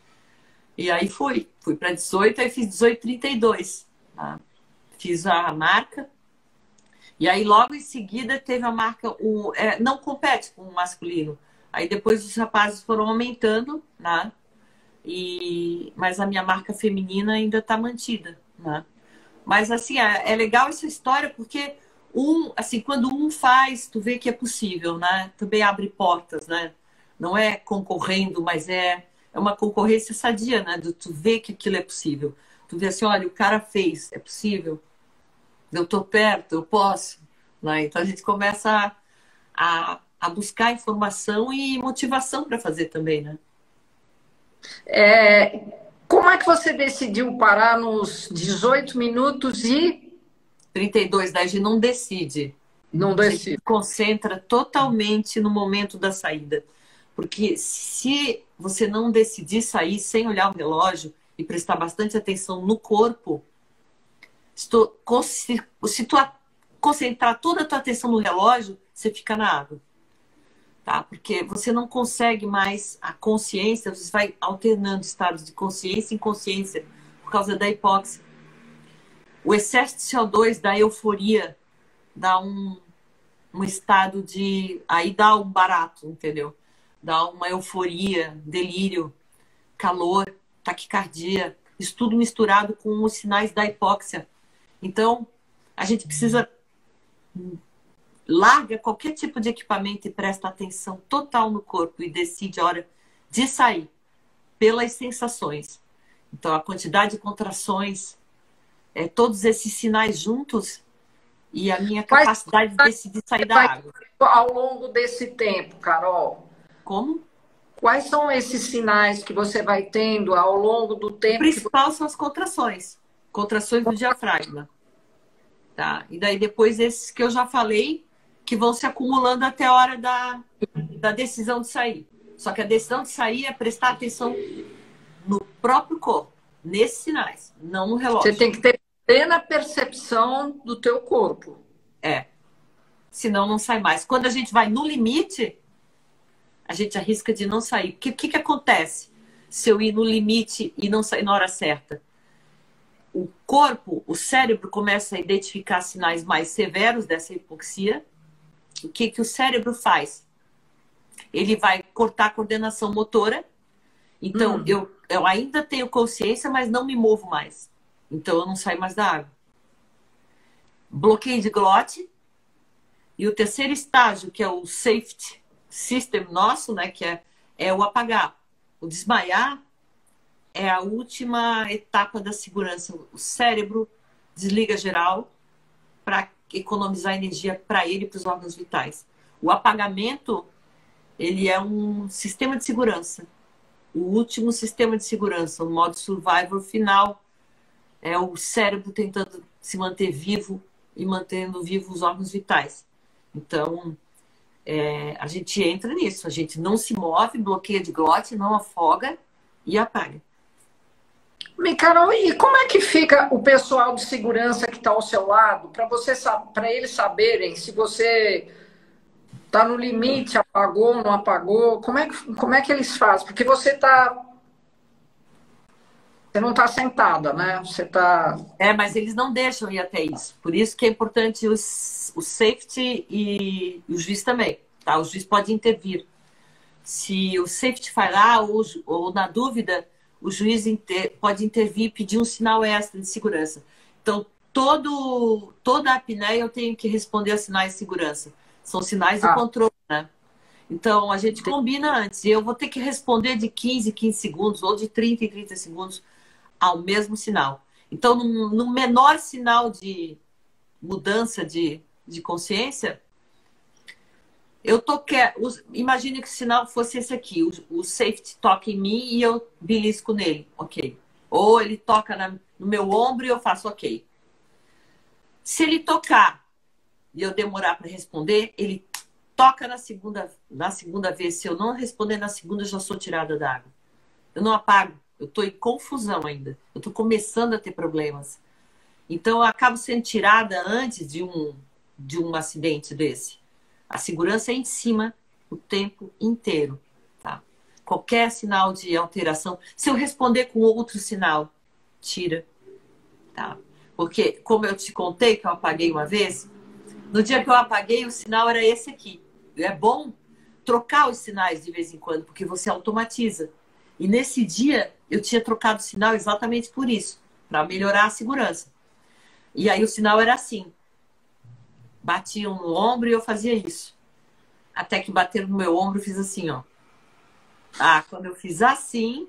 E aí fui para 18, aí fiz 18,32. Tá? Fiz a marca. E aí, logo em seguida, teve a marca... não compete com o masculino. Aí, depois, os rapazes foram aumentando, né? Mas a minha marca feminina ainda está mantida, né? Mas, assim, é legal essa história porque, quando um faz, tu vê que é possível, né? Também abre portas, né? Não é concorrendo, mas é uma concorrência sadia, né? Tu vê que aquilo é possível. Tu vê assim, olha, o cara fez, é possível. Eu estou perto, eu posso. Né? Então a gente começa a buscar informação e motivação para fazer também, né? Como é que você decidiu parar nos 18 minutos e... 32, daí a gente não decide. Não decide. A decide. gente se concentra totalmente no momento da saída. Porque se você não decidir sair sem olhar o relógio e prestar bastante atenção no corpo, se tu concentrar toda a tua atenção no relógio, você fica na água. Tá? Porque você não consegue mais a consciência, você vai alternando estados de consciência e inconsciência por causa da hipóxia. O excesso de CO2 dá euforia, dá um estado de... Aí dá um barato, entendeu? Dá uma euforia, delírio, calor, taquicardia, isso tudo misturado com os sinais da hipóxia. Então, a gente precisa... Larga qualquer tipo de equipamento e presta atenção total no corpo e decide a hora de sair pelas sensações. Então, a quantidade de contrações, todos esses sinais juntos e a minha Quais capacidade de decidir sair da vai água. ao longo desse tempo, Carol? Como? Quais são esses sinais que você vai tendo ao longo do O tempo que você... principal são as contrações do diafragma. Tá? E daí depois esses que eu já falei, que vão se acumulando até a hora da decisão de sair. Só que a decisão de sair é prestar atenção no próprio corpo, nesses sinais, não no relógio. Você tem que ter plena percepção do teu corpo. Senão não sai mais. Quando a gente vai no limite, a gente arrisca de não sair. Porque o que acontece se eu ir no limite e não sair na hora certa? O corpo, o cérebro começa a identificar sinais mais severos dessa hipoxia. O que o cérebro faz? Ele vai cortar a coordenação motora. Então, eu ainda tenho consciência, mas não me movo mais. Então, eu não saio mais da água. Bloqueio de glote. E o terceiro estágio, que é o safety system nosso, né, que é o apagar. O desmaiar é a última etapa da segurança. O cérebro desliga geral para economizar energia para ele e para os órgãos vitais. O apagamento, ele é um sistema de segurança. O último sistema de segurança, o modo survival final, é o cérebro tentando se manter vivo e mantendo vivos os órgãos vitais. Então, a gente entra nisso. A gente não se move, bloqueia de glote, não afoga e apaga. Carol, e como é que fica o pessoal de segurança que está ao seu lado, para eles saberem se você está no limite, apagou, não apagou? Como é que eles fazem? Porque você não está sentada, né? Você está... Mas eles não deixam ir até isso. Por isso que é importante o safety e o juiz também. Tá? O juiz pode intervir. Se o safety falhar ou na dúvida, o juiz pode intervir e pedir um sinal extra de segurança. Então, toda a apneia eu tenho que responder a sinais de segurança. São sinais de controle, né? Então, a gente combina antes. E eu vou ter que responder de 15 em 15 segundos ou de 30 em 30 segundos ao mesmo sinal. Então, no menor sinal de mudança de consciência, eu imagine que o sinal fosse esse aqui. O safety toca em mim e eu belisco nele. Ok. Ou ele toca no meu ombro e eu faço ok. Se ele tocar e eu demorar para responder, ele toca na segunda vez. Se eu não responder na segunda, eu já sou tirada da água. Eu não apago. Eu estou em confusão ainda. Eu estou começando a ter problemas. Então, eu acabo sendo tirada antes de um acidente desse. A segurança é em cima o tempo inteiro. Tá? Qualquer sinal de alteração. Se eu responder com outro sinal, tira. Tá? Porque, como eu te contei que eu apaguei uma vez, no dia que eu apaguei, o sinal era esse aqui. É bom trocar os sinais de vez em quando, porque você automatiza. E nesse dia, eu tinha trocado o sinal exatamente por isso, para melhorar a segurança. E aí o sinal era assim. Batiam no ombro e eu fazia isso. Até que bateram no meu ombro, eu fiz assim, ó. Quando eu fiz assim,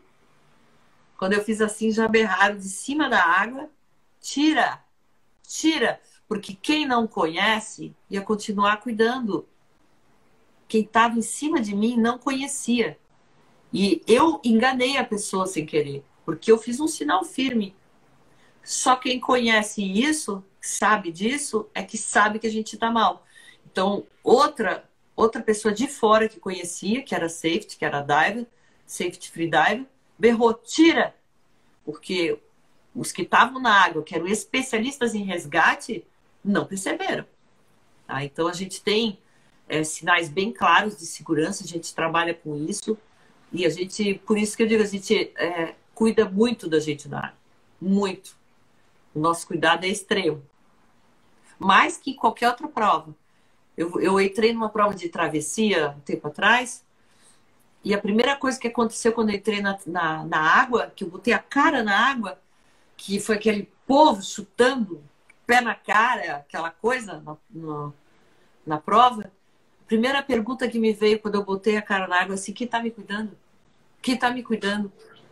já berraram de cima da água, tira, tira. Porque quem não conhece ia continuar cuidando. Quem estava em cima de mim não conhecia. E eu enganei a pessoa sem querer, porque eu fiz um sinal firme. Só quem conhece isso, sabe disso, é que sabe que a gente está mal. Então, outra pessoa de fora que conhecia, que era safety, que era diver, safety free diver, berrou, tira! Porque os que estavam na água, que eram especialistas em resgate, não perceberam. Tá? Então, a gente tem sinais bem claros de segurança, a gente trabalha com isso. E a gente, por isso que eu digo, a gente cuida muito da gente na água. Muito. O nosso cuidado é extremo. Mais que qualquer outra prova. Eu entrei numa prova de travessia um tempo atrás, e a primeira coisa que aconteceu quando eu entrei na água, que eu botei a cara na água, que foi aquele povo chutando pé na cara, aquela coisa na prova. A primeira pergunta que me veio quando eu botei a cara na água é assim: quem tá me cuidando? Quem tá me cuidando?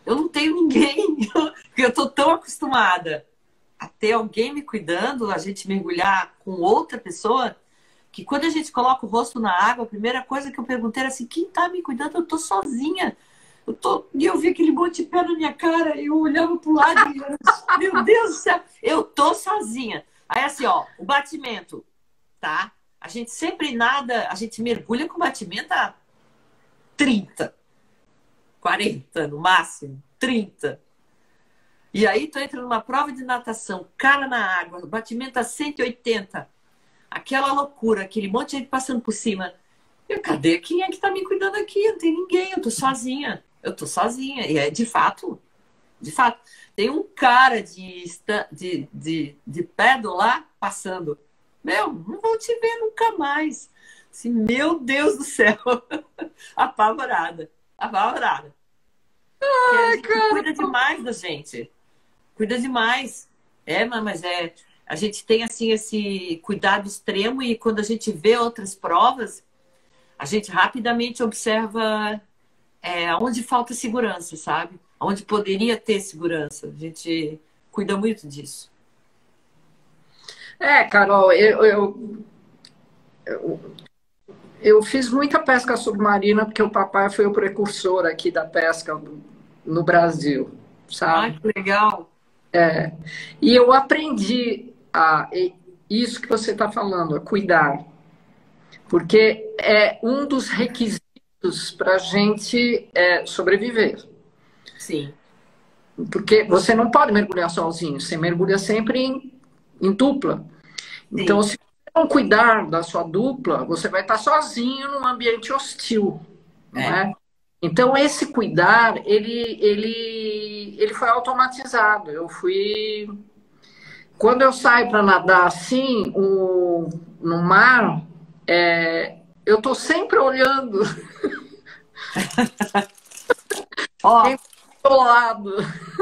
eu não tenho ninguém, porque eu tô tão acostumada a ter alguém me cuidando, a gente mergulhar com outra pessoa, que quando a gente coloca o rosto na água, a primeira coisa que eu perguntei era assim, quem tá me cuidando? Eu tô sozinha. E eu vi aquele monte de pé na minha cara, e eu olhava pro lado e eu, meu Deus do céu, eu tô sozinha. Aí assim, ó, o batimento, tá? A gente sempre nada, a gente mergulha com batimento a 30, 40 no máximo, 30. E aí tu entra numa prova de natação, cara na água, batimento a 180. Aquela loucura, aquele monte de gente passando por cima. Eu, cadê? Quem é que tá me cuidando aqui? Não tem ninguém, eu tô sozinha. Eu tô sozinha. E é de fato, tem um cara de pedal lá passando. Meu, não vou te ver nunca mais. Assim, meu Deus do céu. Apavorada. Apavorada. Porque a gente cuida demais da gente. Cuida demais. Mas é... A gente tem, assim, esse cuidado extremo e quando a gente vê outras provas, a gente rapidamente observa onde falta segurança, sabe? Onde poderia ter segurança. A gente cuida muito disso. Carol, eu fiz muita pesca submarina porque o papai foi o precursor aqui da pesca no Brasil, Ai, sabe? que legal. E eu aprendi isso que você está falando, a cuidar, porque é um dos requisitos para a gente sobreviver. Sim. Porque você não pode mergulhar sozinho, você mergulha sempre em dupla. Então, Sim. se você não cuidar da sua dupla, você vai estar sozinho num ambiente hostil, não é? Então, esse cuidar, ele foi automatizado. Quando eu saio para nadar assim, no mar, eu estou sempre olhando Ó, do lado.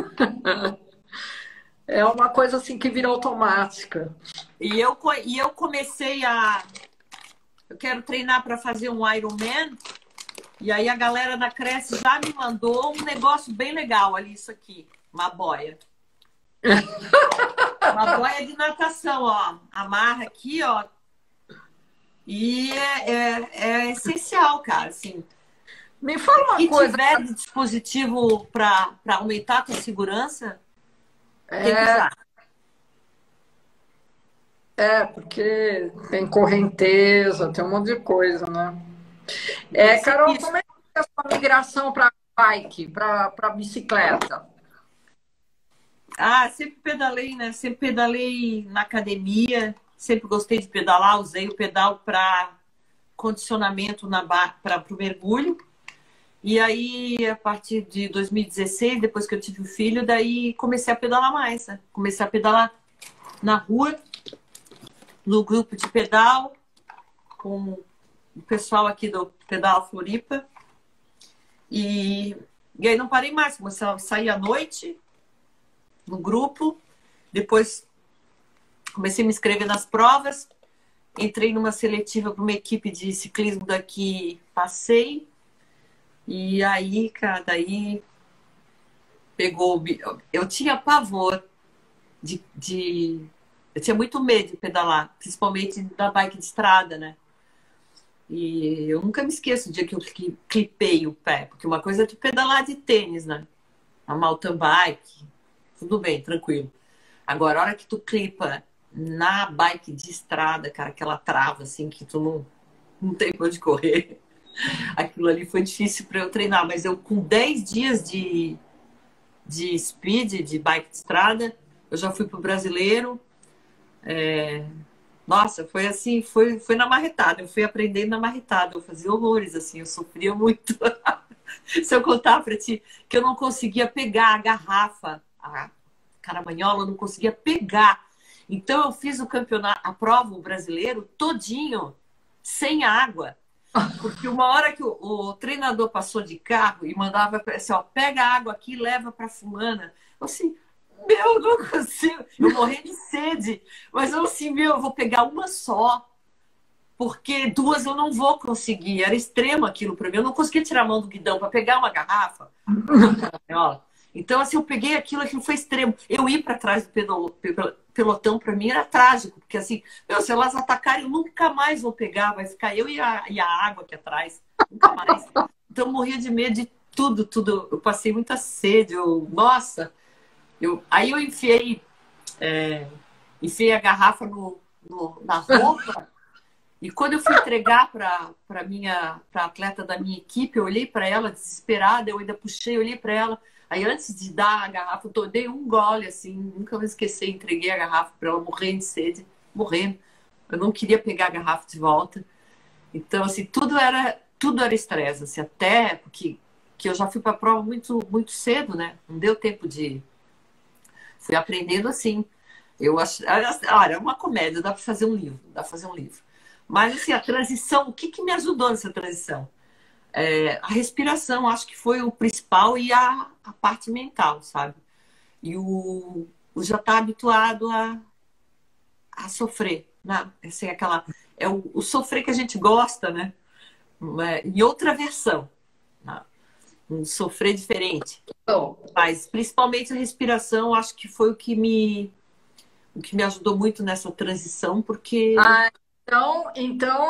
É uma coisa assim que vira automática. e eu comecei a... Eu quero treinar para fazer um Ironman. E aí a galera da Cresce já me mandou um negócio bem legal ali, isso aqui. Uma boia. Uma boia de natação, ó. Amarra aqui, ó. E é essencial, cara, assim. Me fala uma Se coisa. tiver de dispositivo para aumentar a tua segurança, tem que usar. Porque tem correnteza, tem um monte de coisa, né? Carol, como é que é a sua migração para bike, para bicicleta? Ah, sempre pedalei, né? Sempre pedalei na academia, sempre gostei de pedalar, usei o pedal para condicionamento para o mergulho. E aí, a partir de 2016, depois que eu tive o filho, daí comecei a pedalar mais, né? Comecei a pedalar na rua, no grupo de pedal, com o pessoal aqui do Pedal Floripa. E aí não parei mais, comecei a sair à noite no grupo. Depois comecei a me inscrever nas provas. Entrei numa seletiva para uma equipe de ciclismo daqui, passei. E aí, cara, daí pegou. Eu tinha pavor eu tinha muito medo de pedalar, principalmente da bike de estrada, né? E eu nunca me esqueço do dia que eu clipei o pé, porque uma coisa é tu pedalar de tênis, né? A mountain bike, tudo bem, tranquilo. Agora, a hora que tu clipa na bike de estrada, cara, aquela trava assim que tu não tem pra onde correr. Aquilo ali foi difícil para eu treinar, mas eu com 10 dias de speed, de bike de estrada, eu já fui pro brasileiro. Nossa, foi assim, foi na marretada. Eu fui aprendendo na marretada. Eu fazia horrores, assim, eu sofria muito. Se eu contar pra ti que eu não conseguia pegar a garrafa, a caramanhola, eu não conseguia pegar. Então eu fiz o campeonato, a prova, o brasileiro, todinho, sem água. Porque uma hora que o treinador passou de carro e mandava assim, ó, pega a água aqui e leva pra fulana. Eu assim, eu não consigo. Eu morri de sede. Mas eu assim, eu vou pegar uma só. Porque duas eu não vou conseguir. Era extremo aquilo para mim. Eu não conseguia tirar a mão do guidão para pegar uma garrafa. Então, assim, eu peguei aquilo foi extremo. Eu ir para trás do pelotão, para mim, era trágico, porque assim, meu, se elas atacarem, eu nunca mais vou pegar, vai ficar eu e a água aqui atrás, nunca mais. Então, eu morria de medo de tudo, tudo. Eu passei muita sede, nossa. Aí eu enfiei a garrafa na roupa. E quando eu fui entregar para a atleta da minha equipe, eu olhei para ela desesperada, eu ainda puxei, olhei para ela. Aí antes de dar a garrafa, eu dei um gole, assim, nunca vou esquecer, entreguei a garrafa para ela, morrendo de sede, morrendo. Eu não queria pegar a garrafa de volta. Então, assim, tudo era estresse, assim, até porque que eu já fui para a prova muito, muito cedo, né? Não deu tempo de... Fui aprendendo assim. Eu acho... Olha, é uma comédia, dá para fazer um livro, Mas, assim, a transição, o que me ajudou nessa transição? A respiração, acho que foi o principal e a parte mental, sabe? E o já está habituado a sofrer, né? Assim, o sofrer que a gente gosta, né? Em outra versão, né? Um sofrer diferente. Bom, Mas, principalmente a respiração, acho que foi o que me ajudou muito nessa transição, porque... então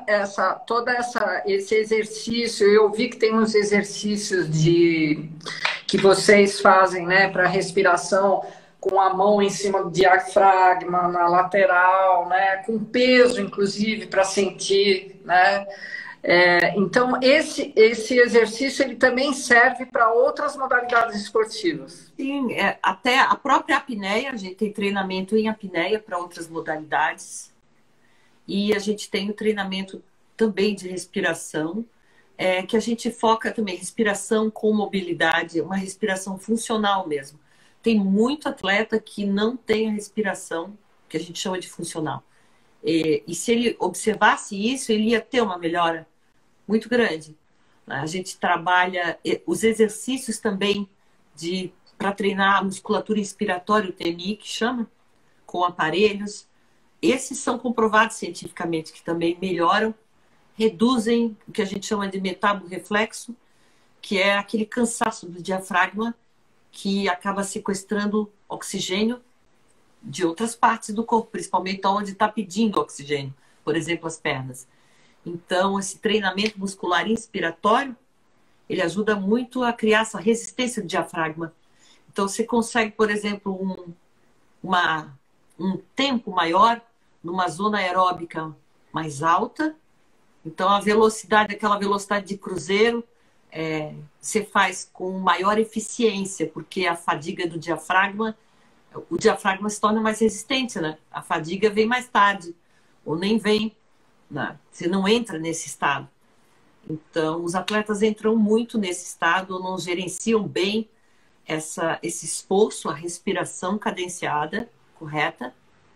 esse exercício, eu vi que tem uns exercícios que vocês fazem, né, para respiração com a mão em cima do diafragma, na lateral, né, com peso, inclusive, para sentir, né? Então, esse exercício ele também serve para outras modalidades esportivas. Sim, até a própria apneia, a gente tem treinamento em apneia para outras modalidades. E a gente tem o treinamento também de respiração, que a gente foca também respiração com mobilidade, uma respiração funcional mesmo. Tem muito atleta que não tem a respiração, que a gente chama de funcional. E se ele observasse isso, ele ia ter uma melhora muito grande. A gente trabalha os exercícios também para treinar a musculatura inspiratória, o TMI, que chama, com aparelhos. Esses são comprovados cientificamente, que também melhoram, reduzem o que a gente chama de metáborreflexo, que é aquele cansaço do diafragma que acaba sequestrando oxigênio de outras partes do corpo, principalmente onde está pedindo oxigênio, por exemplo, as pernas. Então, esse treinamento muscular inspiratório, ele ajuda muito a criar essa resistência do diafragma. Então, você consegue, por exemplo, um tempo maior numa zona aeróbica mais alta. Então, a velocidade, aquela velocidade de cruzeiro, você faz com maior eficiência, porque a fadiga do diafragma, o diafragma se torna mais resistente, né? A fadiga vem mais tarde, ou nem vem, né? Você não entra nesse estado. Então, os atletas entram muito nesse estado, não gerenciam bem esse esforço, a respiração cadenciada, correta,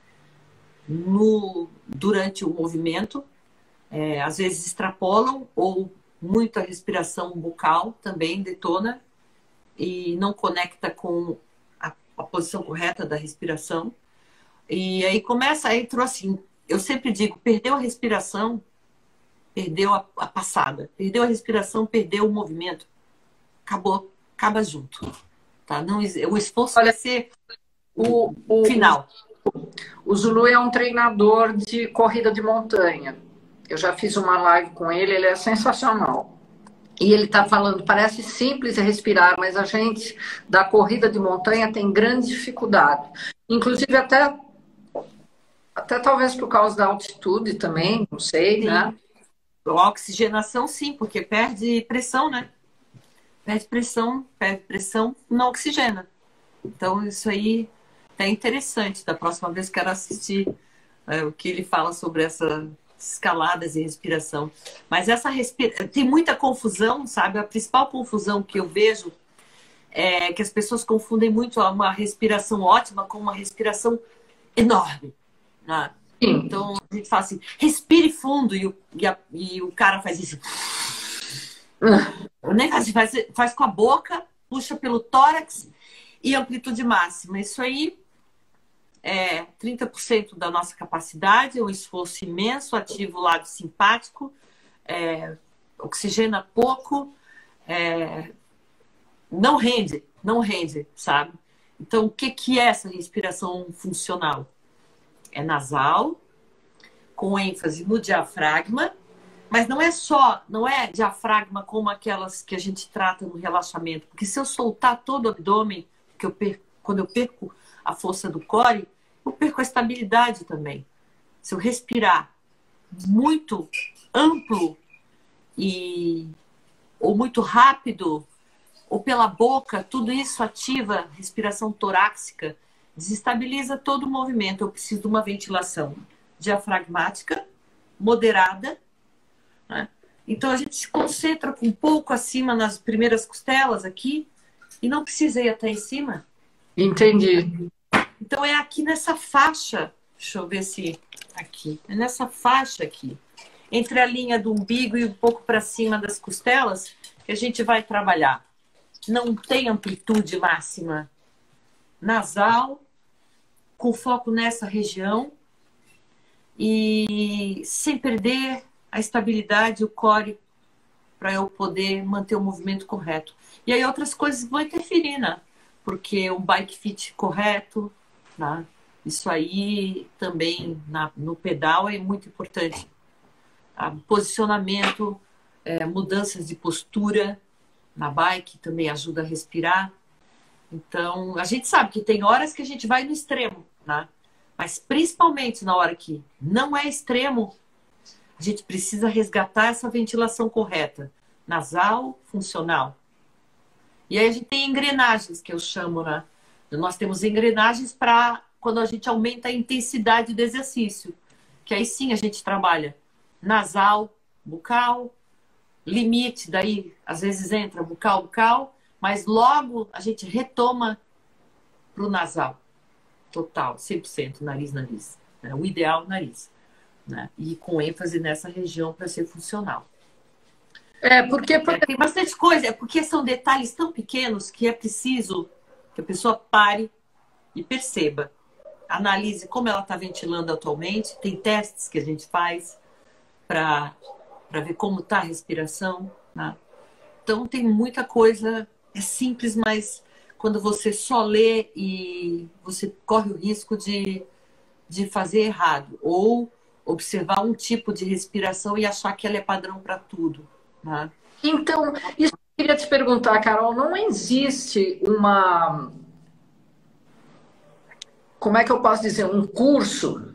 durante o movimento. Às vezes extrapolam, ou muita respiração bucal também detona e não conecta com a posição correta da respiração. E aí entrou assim, eu sempre digo, perdeu a respiração, perdeu a passada, perdeu a respiração, perdeu o movimento, acaba junto. Tá? Não, o esforço vai ser o final. O Zulu é um treinador de corrida de montanha. Eu já fiz uma live com ele é sensacional. E ele está falando, parece simples respirar, mas a gente da corrida de montanha tem grande dificuldade. Inclusive até talvez por causa da altitude também, não sei, sim, né? A oxigenação, sim, porque perde pressão, né? Perde pressão, não oxigena. Então, isso aí é interessante. Da próxima vez quero assistir o que ele fala sobre essas escaladas e respiração. Mas tem muita confusão, sabe? A principal confusão que eu vejo é que as pessoas confundem muito uma respiração ótima com uma respiração enorme, né? Então, a gente fala assim, respire fundo, e o cara faz isso. Nem faz com a boca, puxa pelo tórax e amplitude máxima. Isso aí é 30% da nossa capacidade, é um esforço imenso, ativa o lado simpático, oxigena pouco, não rende, não rende, sabe? Então, o que que é essa respiração funcional? É nasal, com ênfase no diafragma, mas não é diafragma como aquelas que a gente trata no relaxamento, porque se eu soltar todo o abdômen, quando eu perco a força do core, eu perco a estabilidade também. Se eu respirar muito amplo ou muito rápido, ou pela boca, tudo isso ativa a respiração torácica, desestabiliza todo o movimento. Eu preciso de uma ventilação diafragmática, moderada, né? Então a gente se concentra um pouco acima nas primeiras costelas aqui e não precisa ir até em cima. Entendi. Então é aqui nessa faixa, deixa eu ver se aqui, é nessa faixa aqui, entre a linha do umbigo e um pouco para cima das costelas, que a gente vai trabalhar. Não tem amplitude máxima nasal, com foco nessa região e sem perder a estabilidade, o core, para eu poder manter o movimento correto. E aí outras coisas vão interferir, né? Porque um bike fit correto, né? Isso aí também no pedal é muito importante. Posicionamento, mudanças de postura na bike também ajuda a respirar. Então, a gente sabe que tem horas que a gente vai no extremo, né? Mas principalmente na hora que não é extremo, a gente precisa resgatar essa ventilação correta, nasal, funcional. E aí a gente tem engrenagens, que eu chamo, né? Nós temos engrenagens para quando a gente aumenta a intensidade do exercício, que aí sim a gente trabalha nasal, bucal, limite, daí às vezes entra bucal, bucal, mas logo a gente retoma para o nasal, total, 100%, nariz, nariz. Né? O ideal, nariz. Né? E com ênfase nessa região para ser funcional. Porque tem bastante coisa, porque são detalhes tão pequenos que é preciso que a pessoa pare e perceba. Analise como ela está ventilando atualmente, tem testes que a gente faz para ver como está a respiração. Né? Então tem muita coisa, é simples, mas quando você só lê e você corre o risco de fazer errado, ou observar um tipo de respiração e achar que ela é padrão para tudo. Né? Então, isso que eu queria te perguntar, Carol, não existe uma, como é que eu posso dizer, um curso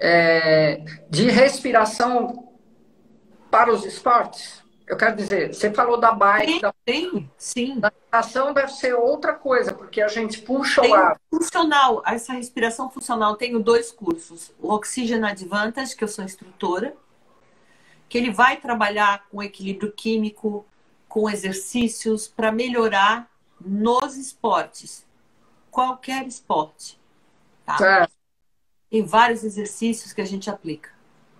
de respiração para os esportes? Eu quero dizer, você falou da bike, Sim. da natação deve ser outra coisa, porque a gente puxa o Tem ar. funcional, essa respiração funcional, tenho 2 cursos. O Oxygen Advantage, que eu sou instrutora, que ele vai trabalhar com equilíbrio químico, com exercícios para melhorar nos esportes. Qualquer esporte. Tá? Certo. Tem vários exercícios que a gente aplica.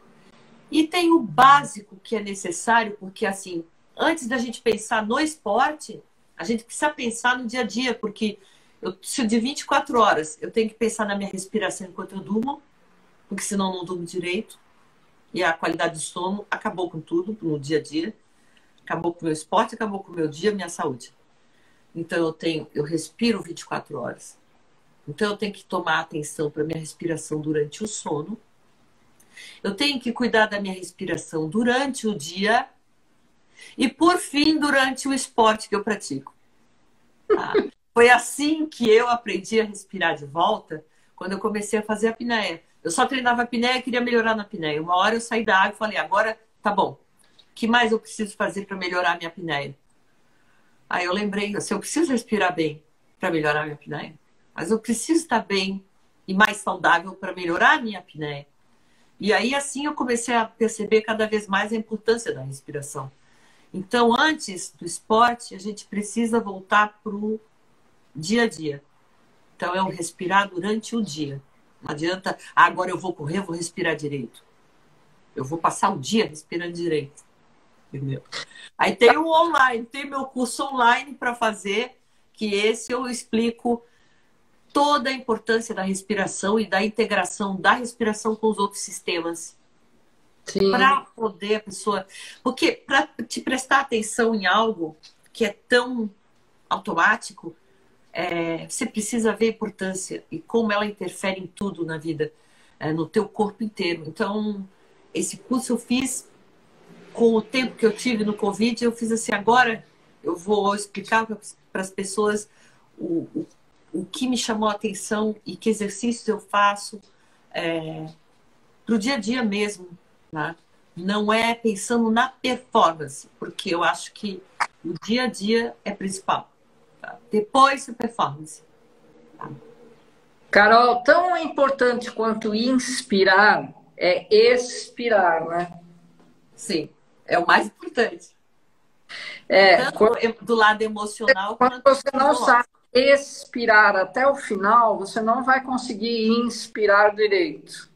E tem o básico que é necessário, porque assim, antes da gente pensar no esporte, a gente precisa pensar no dia a dia, porque eu preciso de 24 horas. Eu tenho que pensar na minha respiração enquanto eu durmo, porque senão eu não durmo direito. E a qualidade do sono acabou com tudo no dia a dia. Acabou com o meu esporte, acabou com o meu dia, minha saúde. Então eu respiro 24 horas. Então eu tenho que tomar atenção para minha respiração durante o sono. Eu tenho que cuidar da minha respiração durante o dia e, por fim, durante o esporte que eu pratico. Tá? Foi assim que eu aprendi a respirar de volta quando eu comecei a fazer a apneia. Eu só treinava a apneia e queria melhorar na apneia. Uma hora eu saí da água e falei, agora tá bom. O que mais eu preciso fazer para melhorar a minha apneia? Aí eu lembrei, assim, eu preciso respirar bem para melhorar a minha apneia, mas eu preciso estar bem e mais saudável para melhorar a minha apneia. E aí, assim, eu comecei a perceber cada vez mais a importância da respiração. Então, antes do esporte, a gente precisa voltar para o dia a dia. Então, é o respirar durante o dia. Não adianta, agora eu vou correr, eu vou respirar direito. Eu vou passar o dia respirando direito. Entendeu? Aí tem o online, tem meu curso online para fazer, que esse eu explico toda a importância da respiração e da integração da respiração com os outros sistemas. Para poder a pessoa... Porque para te prestar atenção em algo que é tão automático, você precisa ver a importância e como ela interfere em tudo na vida, no teu corpo inteiro. Então, esse curso eu fiz com o tempo que eu tive no Covid, eu fiz assim, agora eu vou explicar para as pessoas o que me chamou a atenção e que exercícios eu faço para o dia a dia mesmo, né? Não é pensando na performance, porque eu acho que o dia a dia é principal. Tá? Depois a performance. Tá? Carol, tão importante quanto inspirar é expirar, né? Sim, é o mais importante. Quando, Tanto do lado emocional quando quanto você não sabe fisiológico. expirar até o final, você não vai conseguir inspirar direito.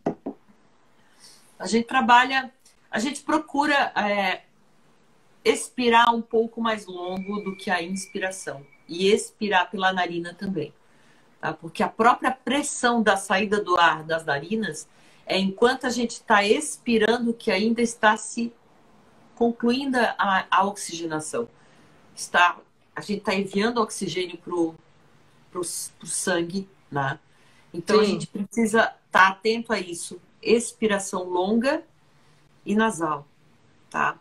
A gente trabalha, a gente procura expirar um pouco mais longo do que a inspiração. E expirar pela narina também. Tá? Porque a própria pressão da saída do ar das narinas é enquanto a gente está expirando que ainda está se concluindo a oxigenação. A gente está enviando oxigênio para o sangue, né? Então Sim. a gente precisa estar atento a isso. Expiração longa e nasal, tá?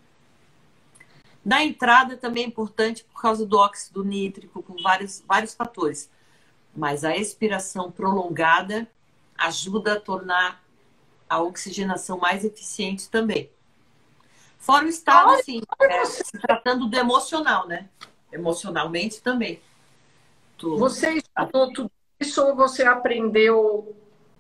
Na entrada também é importante por causa do óxido nítrico, por vários fatores. Mas a expiração prolongada ajuda a tornar a oxigenação mais eficiente também. Fora o estado, assim, se tratando do emocional, né? Emocionalmente também. Você estudou tudo isso ou você aprendeu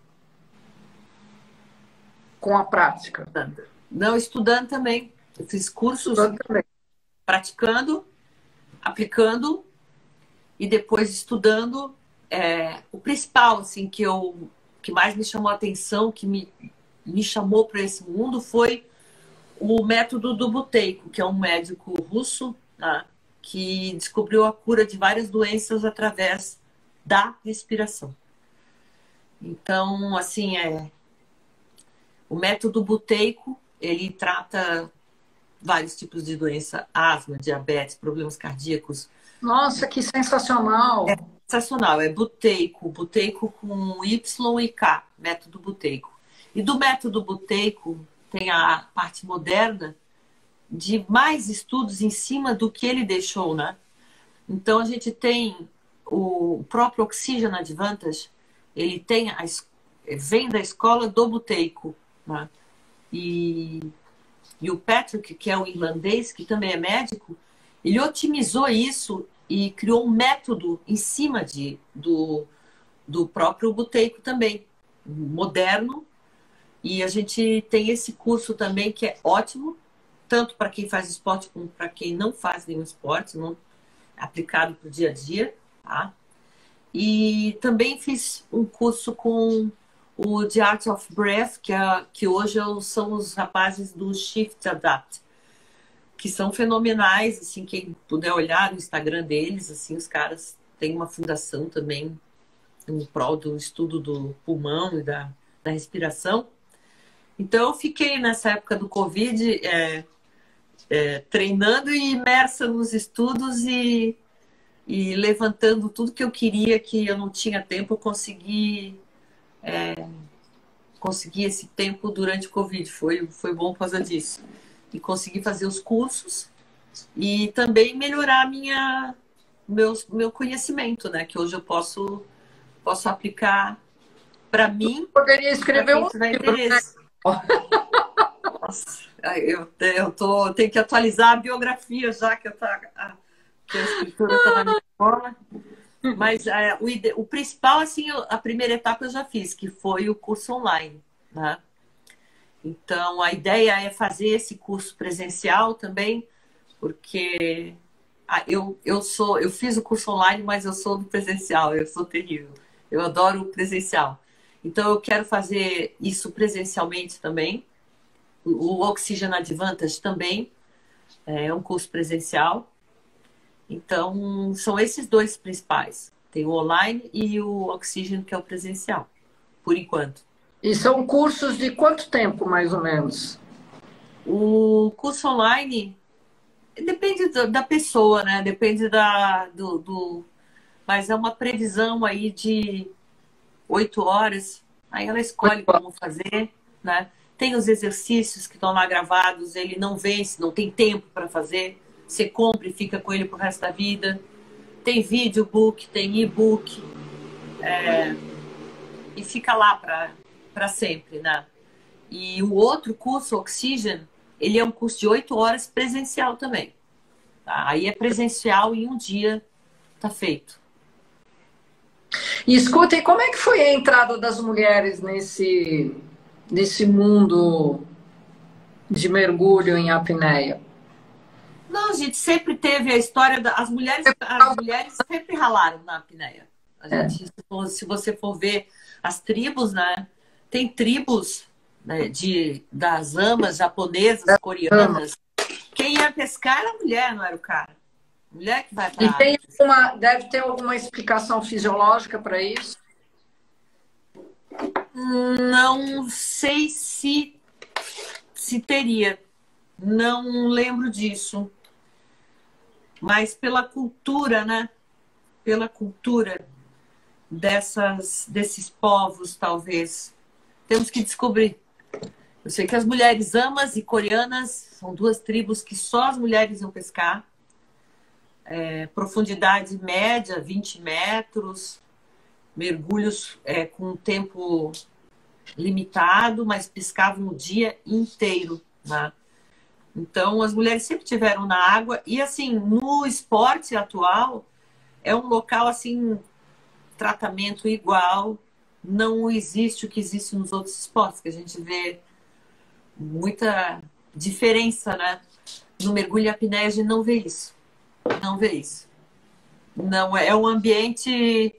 com a prática? Não, estudando também. Eu fiz cursos Também. praticando, aplicando e depois estudando. O principal, assim, que mais me chamou a atenção, que me chamou para esse mundo foi o método do Buteyko, que é um médico russo, tá? Que descobriu a cura de várias doenças através da respiração. Então, assim, o método Buteyko, ele trata vários tipos de doença, asma, diabetes, problemas cardíacos. Nossa, que sensacional! É sensacional, é Buteyko, Buteyko com Y e K, método Buteyko. E do método Buteyko tem a parte moderna de mais estudos em cima do que ele deixou, né? Então a gente tem o próprio Oxygen Advantage, ele tem vem da escola do Buteyko, né? E o Patrick, que é o irlandês, que também é médico, ele otimizou isso e criou um método em cima do próprio Buteyko também, moderno. E a gente tem esse curso também que é ótimo, tanto para quem faz esporte como para quem não faz nenhum esporte, não aplicado para o dia a dia. Tá? E também fiz um curso com o The Art of Breath, que hoje são os rapazes do Shift Adapt, que são fenomenais, assim, quem puder olhar no Instagram deles, assim, os caras têm uma fundação também em prol do estudo do pulmão e da respiração. Então eu fiquei nessa época do Covid treinando e imersa nos estudos e levantando tudo que eu queria, que eu não tinha tempo, eu consegui esse tempo durante o Covid. Foi bom por causa disso. E consegui fazer os cursos e também melhorar meu conhecimento, né? Que hoje eu posso aplicar para mim. Poderia escrever um livro, né? Nossa, tenho que atualizar a biografia já que a escritura está na minha escola. Mas o principal, assim, a primeira etapa eu já fiz, que foi o curso online, né? Então, a ideia é fazer esse curso presencial também, porque eu fiz o curso online, mas eu sou do presencial, eu sou terrível. Eu adoro o presencial. Então, eu quero fazer isso presencialmente também. O Oxygen Advantage também é um curso presencial. Então, são esses dois principais. Tem o online e o Oxygen, que é o presencial, por enquanto. E são cursos de quanto tempo, mais ou menos? O curso online depende da pessoa, né? Depende mas é uma previsão aí de 8 horas. Aí ela escolhe como fazer, né? Tem os exercícios que estão lá gravados, ele não vence, não tem tempo para fazer. Você compra e fica com ele pro resto da vida. Tem videobook, tem e-book, e fica lá para sempre, né? E o outro curso, Oxygen, ele é um curso de 8 horas presencial também. Tá? Aí é presencial e um dia tá feito. E escuta, e como é que foi a entrada das mulheres nesse mundo de mergulho em apneia? Não, a gente sempre teve a história as mulheres sempre ralaram na apneia. A gente, se você for ver as tribos, né? Tem tribos, né, das amas japonesas, coreanas. Quem ia pescar era a mulher, não era o cara. Mulher que vai para a água. Deve ter alguma explicação fisiológica para isso? Não sei se teria. Não lembro disso. Mas pela cultura, né? Pela cultura desses povos, talvez. Temos que descobrir. Eu sei que as mulheres amas e coreanas são duas tribos que só as mulheres iam pescar. Profundidade média, 20 metros. Mergulhos com tempo limitado, mas pescavam o dia inteiro, né? Então, as mulheres sempre tiveram na água. E, assim, no esporte atual, é um local, assim, tratamento igual. Não existe o que existe nos outros esportes, que a gente vê muita diferença, né? No mergulho e apneia, a gente não vê isso. Não vê isso. Não, é um ambiente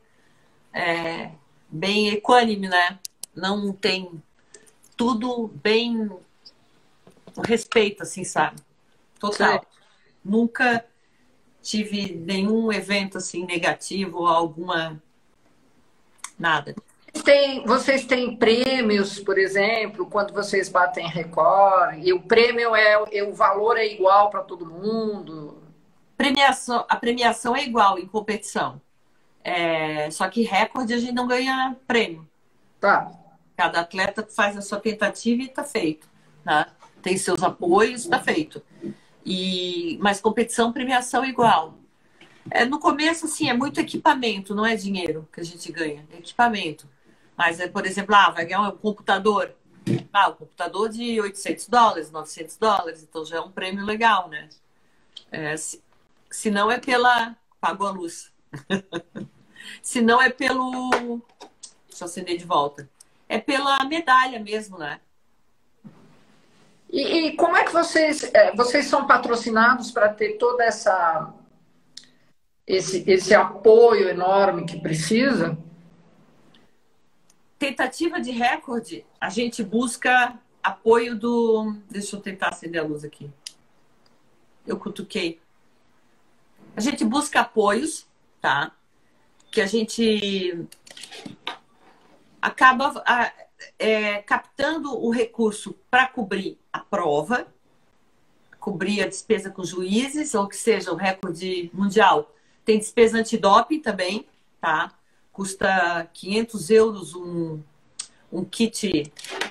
bem equânime, né? Não tem tudo bem respeito, assim, sabe? Total. Sim. Nunca tive nenhum evento, assim, negativo ou alguma... Nada. Vocês têm prêmios, por exemplo, quando vocês batem recorde, e o prêmio o valor é igual para todo mundo? A premiação é igual em competição. Só que recorde a gente não ganha prêmio. Tá. Cada atleta faz a sua tentativa e tá feito, né? Tem seus apoios, tá feito. Mas competição, premiação igual. No começo, assim, é muito equipamento, não é dinheiro que a gente ganha, é equipamento. Mas, por exemplo, vai ganhar um computador. Um computador de $800, $900, então já é um prêmio legal, né? Se não é pagou a luz. Se não é pelo... Deixa eu acender de volta. É pela medalha mesmo, né? E como é que vocês são patrocinados para ter toda esse apoio enorme que precisa? Tentativa de recorde, a gente busca apoio do... Deixa eu tentar acender a luz aqui. Eu cutuquei. A gente busca apoios, tá? Que a gente acaba captando o recurso para cobrir a prova, cobrir a despesa com juízes, ou que seja o recorde mundial. Tem despesa antidoping também, tá? Custa €500 um kit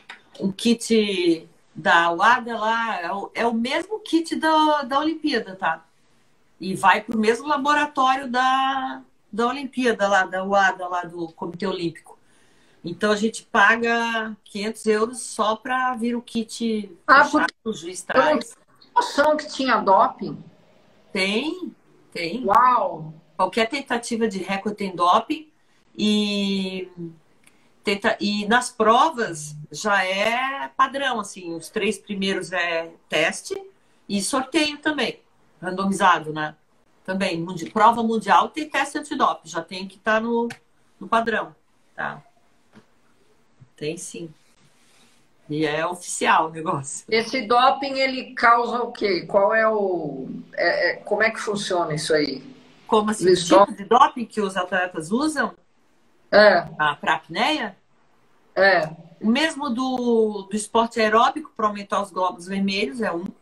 da WADA lá, é o mesmo kit da Olimpíada, tá? E vai para o mesmo laboratório da Olimpíada lá, da WADA, lá do Comitê Olímpico. Então a gente paga €500 só para vir o kit fechado, o juiz traz. Eu não tinha noção que tinha doping. Tem. Uau! Qualquer tentativa de recorde tem doping. E nas provas já é padrão, assim, os 3 primeiros é teste e sorteio também, randomizado, né? Também, prova mundial tem teste antidoping, já tem que estar no padrão, tá? Tem sim. E é oficial o negócio. Esse doping, ele causa o quê? Qual é o... como é que funciona isso aí? Como assim? O tipo de doping que os atletas usam? Para apneia? O mesmo do esporte aeróbico, para aumentar os glóbulos vermelhos, é um.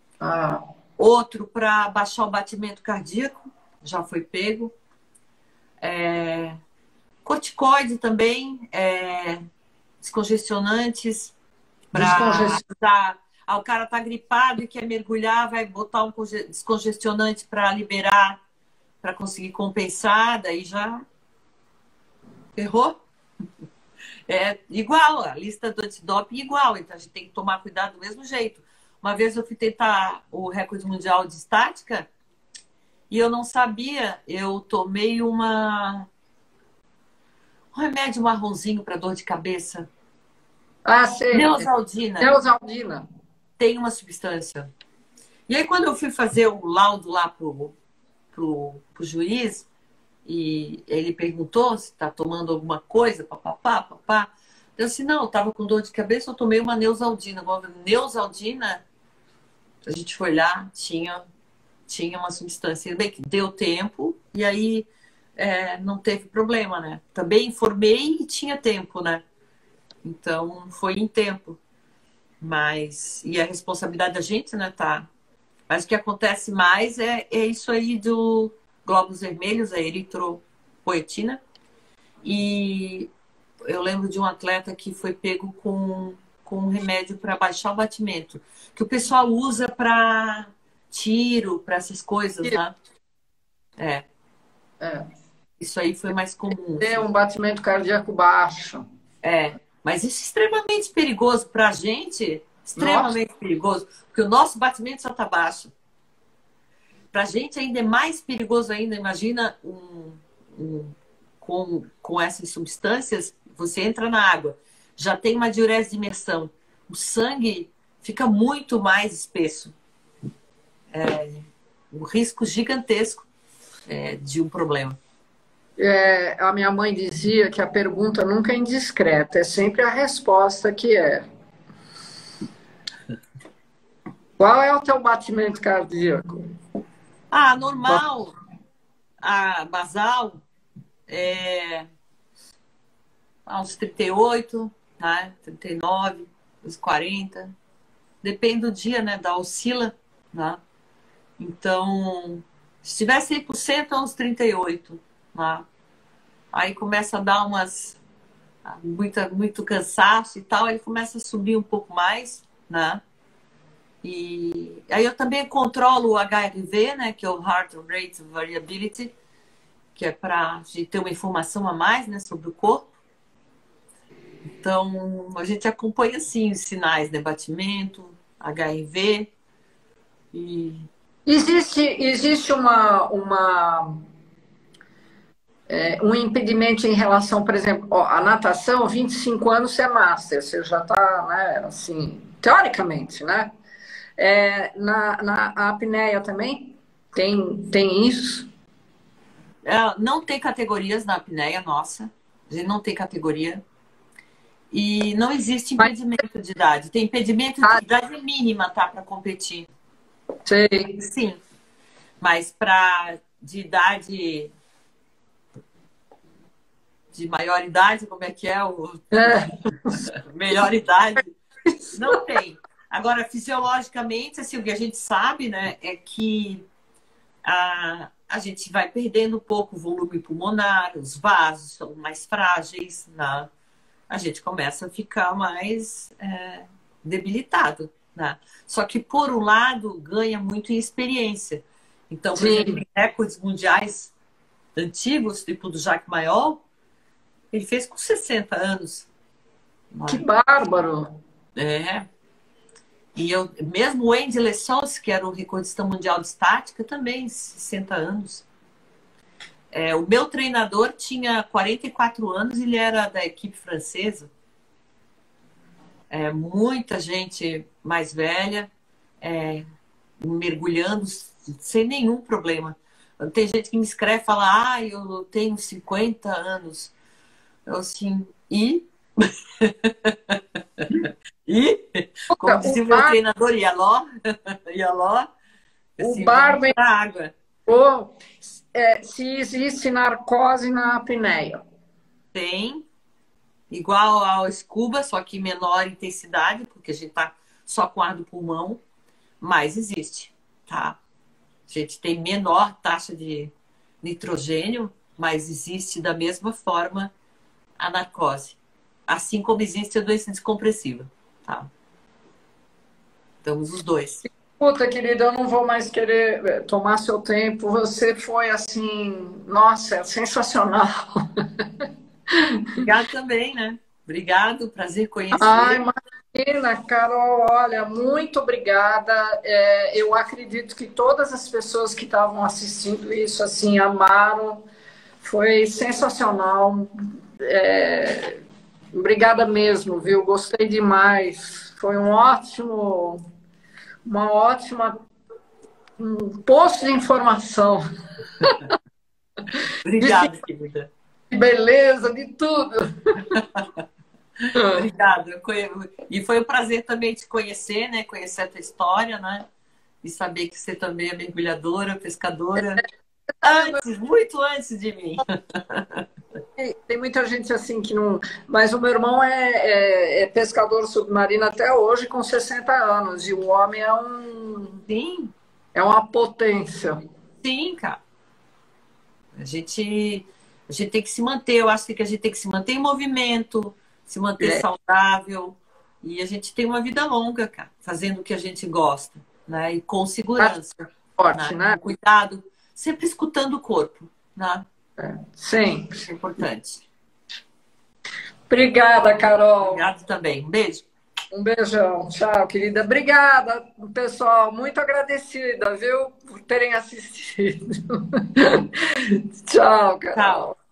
Outro para baixar o batimento cardíaco, já foi pego. Corticoide também, descongestionantes, Descongestão. o cara tá gripado e quer mergulhar, vai botar um descongestionante para liberar, para conseguir compensar, daí já errou. É igual, a lista do antidoping é igual, então a gente tem que tomar cuidado do mesmo jeito. Uma vez eu fui tentar o recorde mundial de estática e eu não sabia, eu tomei um remédio marronzinho para dor de cabeça. Ah, sei. Neosaldina. Neosaldina. Tem uma substância. E aí, quando eu fui fazer o laudo lá pro juiz, e ele perguntou se está tomando alguma coisa, papapá, papá. Eu disse, não, eu estava com dor de cabeça, eu tomei uma Neosaldina. Agora, Neosaldina, a gente foi lá, tinha uma substância. Bem, que deu tempo, e aí não teve problema, né? Também informei e tinha tempo, né? Então, foi em tempo. Mas, e a responsabilidade da gente, né, tá? Mas o que acontece mais é isso aí do glóbulos vermelhos, a eritropoetina. E eu lembro de um atleta que foi pego com um remédio para baixar o batimento, que o pessoal usa para tiro, para essas coisas, né? É. Isso aí foi mais comum. Ter Assim. um batimento cardíaco baixo. Mas isso é extremamente perigoso para a gente, extremamente perigoso, porque o nosso batimento só está baixo. Para a gente ainda é mais perigoso ainda. Imagina com essas substâncias, você entra na água, já tem uma diurese de imersão, o sangue fica muito mais espesso. Um risco gigantesco de um problema. A minha mãe dizia que a pergunta nunca é indiscreta, é sempre a resposta que é. Qual é o teu batimento cardíaco? Normal. Basal uns 38, né? 39, uns 40. Depende do dia, né? Da oscila, né? Então, se tiver 100%, é uns 38, né? Aí começa a dar muito cansaço e tal, ele começa a subir um pouco mais, né? E aí eu também controlo o HRV, né? Que é o Heart Rate Variability, que é para ter uma informação a mais, né? Sobre o corpo. Então, a gente acompanha, assim, os sinais, né? Batimento, HRV e... Existe um impedimento em relação, por exemplo, a natação, 25 anos você é master, você já está, né, assim, teoricamente, né? Na apneia também tem isso? Não tem categorias na apneia nossa, a gente não tem categoria. E não existe impedimento de idade. Tem impedimento de idade mínima, tá, para competir. Sei. Sim. Mas de idade de maior idade, como é que é melhor idade? Não tem. Agora, fisiologicamente, assim, o que a gente sabe, né, é que a gente vai perdendo um pouco o volume pulmonar, os vasos são mais frágeis, né? A gente começa a ficar mais debilitado, né? Só que, por um lado, ganha muito em experiência. Então, por exemplo, em recordes mundiais antigos, tipo do Jacques Mayol, ele fez com 60 anos. Que bárbaro! E mesmo o Andy Lessons, que era o recordista mundial de estática, também 60 anos. O meu treinador tinha 44 anos e ele era da equipe francesa. Muita gente mais velha, mergulhando sem nenhum problema. Tem gente que me escreve e fala, eu tenho 50 anos. Eu assim, e? E? Como dizia o meu treinador, Ialó, assim, o Barba água. Se existe narcose na apneia. Tem, igual ao scuba, só que menor intensidade, porque a gente tá só com ar do pulmão, mas existe, tá? A gente tem menor taxa de nitrogênio, mas existe da mesma forma a narcose. Assim como existe a doença descompressiva, tá? Estamos os dois. Puta, querida, eu não vou mais querer tomar seu tempo. Você foi assim, nossa, sensacional. Obrigado também, né? Obrigado, prazer Ai, conhecer. imagina, Carol, olha, muito obrigada. Eu acredito que todas as pessoas que estavam assistindo isso assim amaram. Foi sensacional. Obrigada mesmo, viu? Gostei demais. Foi uma ótima poço de informação, Obrigada, querida. de beleza, de tudo. Obrigada. E foi um prazer também te conhecer, né? Conhecer a tua história, né? E saber que você também é mergulhadora, pescadora. Antes, muito antes de mim. Tem muita gente assim que não. Mas o meu irmão é pescador submarino até hoje, com 60 anos. E o homem Sim, é uma potência. sim, cara. A gente tem que se manter. Eu acho que a gente tem que se manter em movimento, se manter É saudável. E a gente tem uma vida longa, cara, fazendo o que a gente gosta, né? E com segurança, forte, né? né? Com cuidado, sempre escutando o corpo, né? Sempre. É importante. Obrigada, Carol. Obrigado também. Um beijo. Um beijão. Tchau, querida. Obrigada, pessoal. Muito agradecida, viu, por terem assistido. Tchau, Carol. Tchau.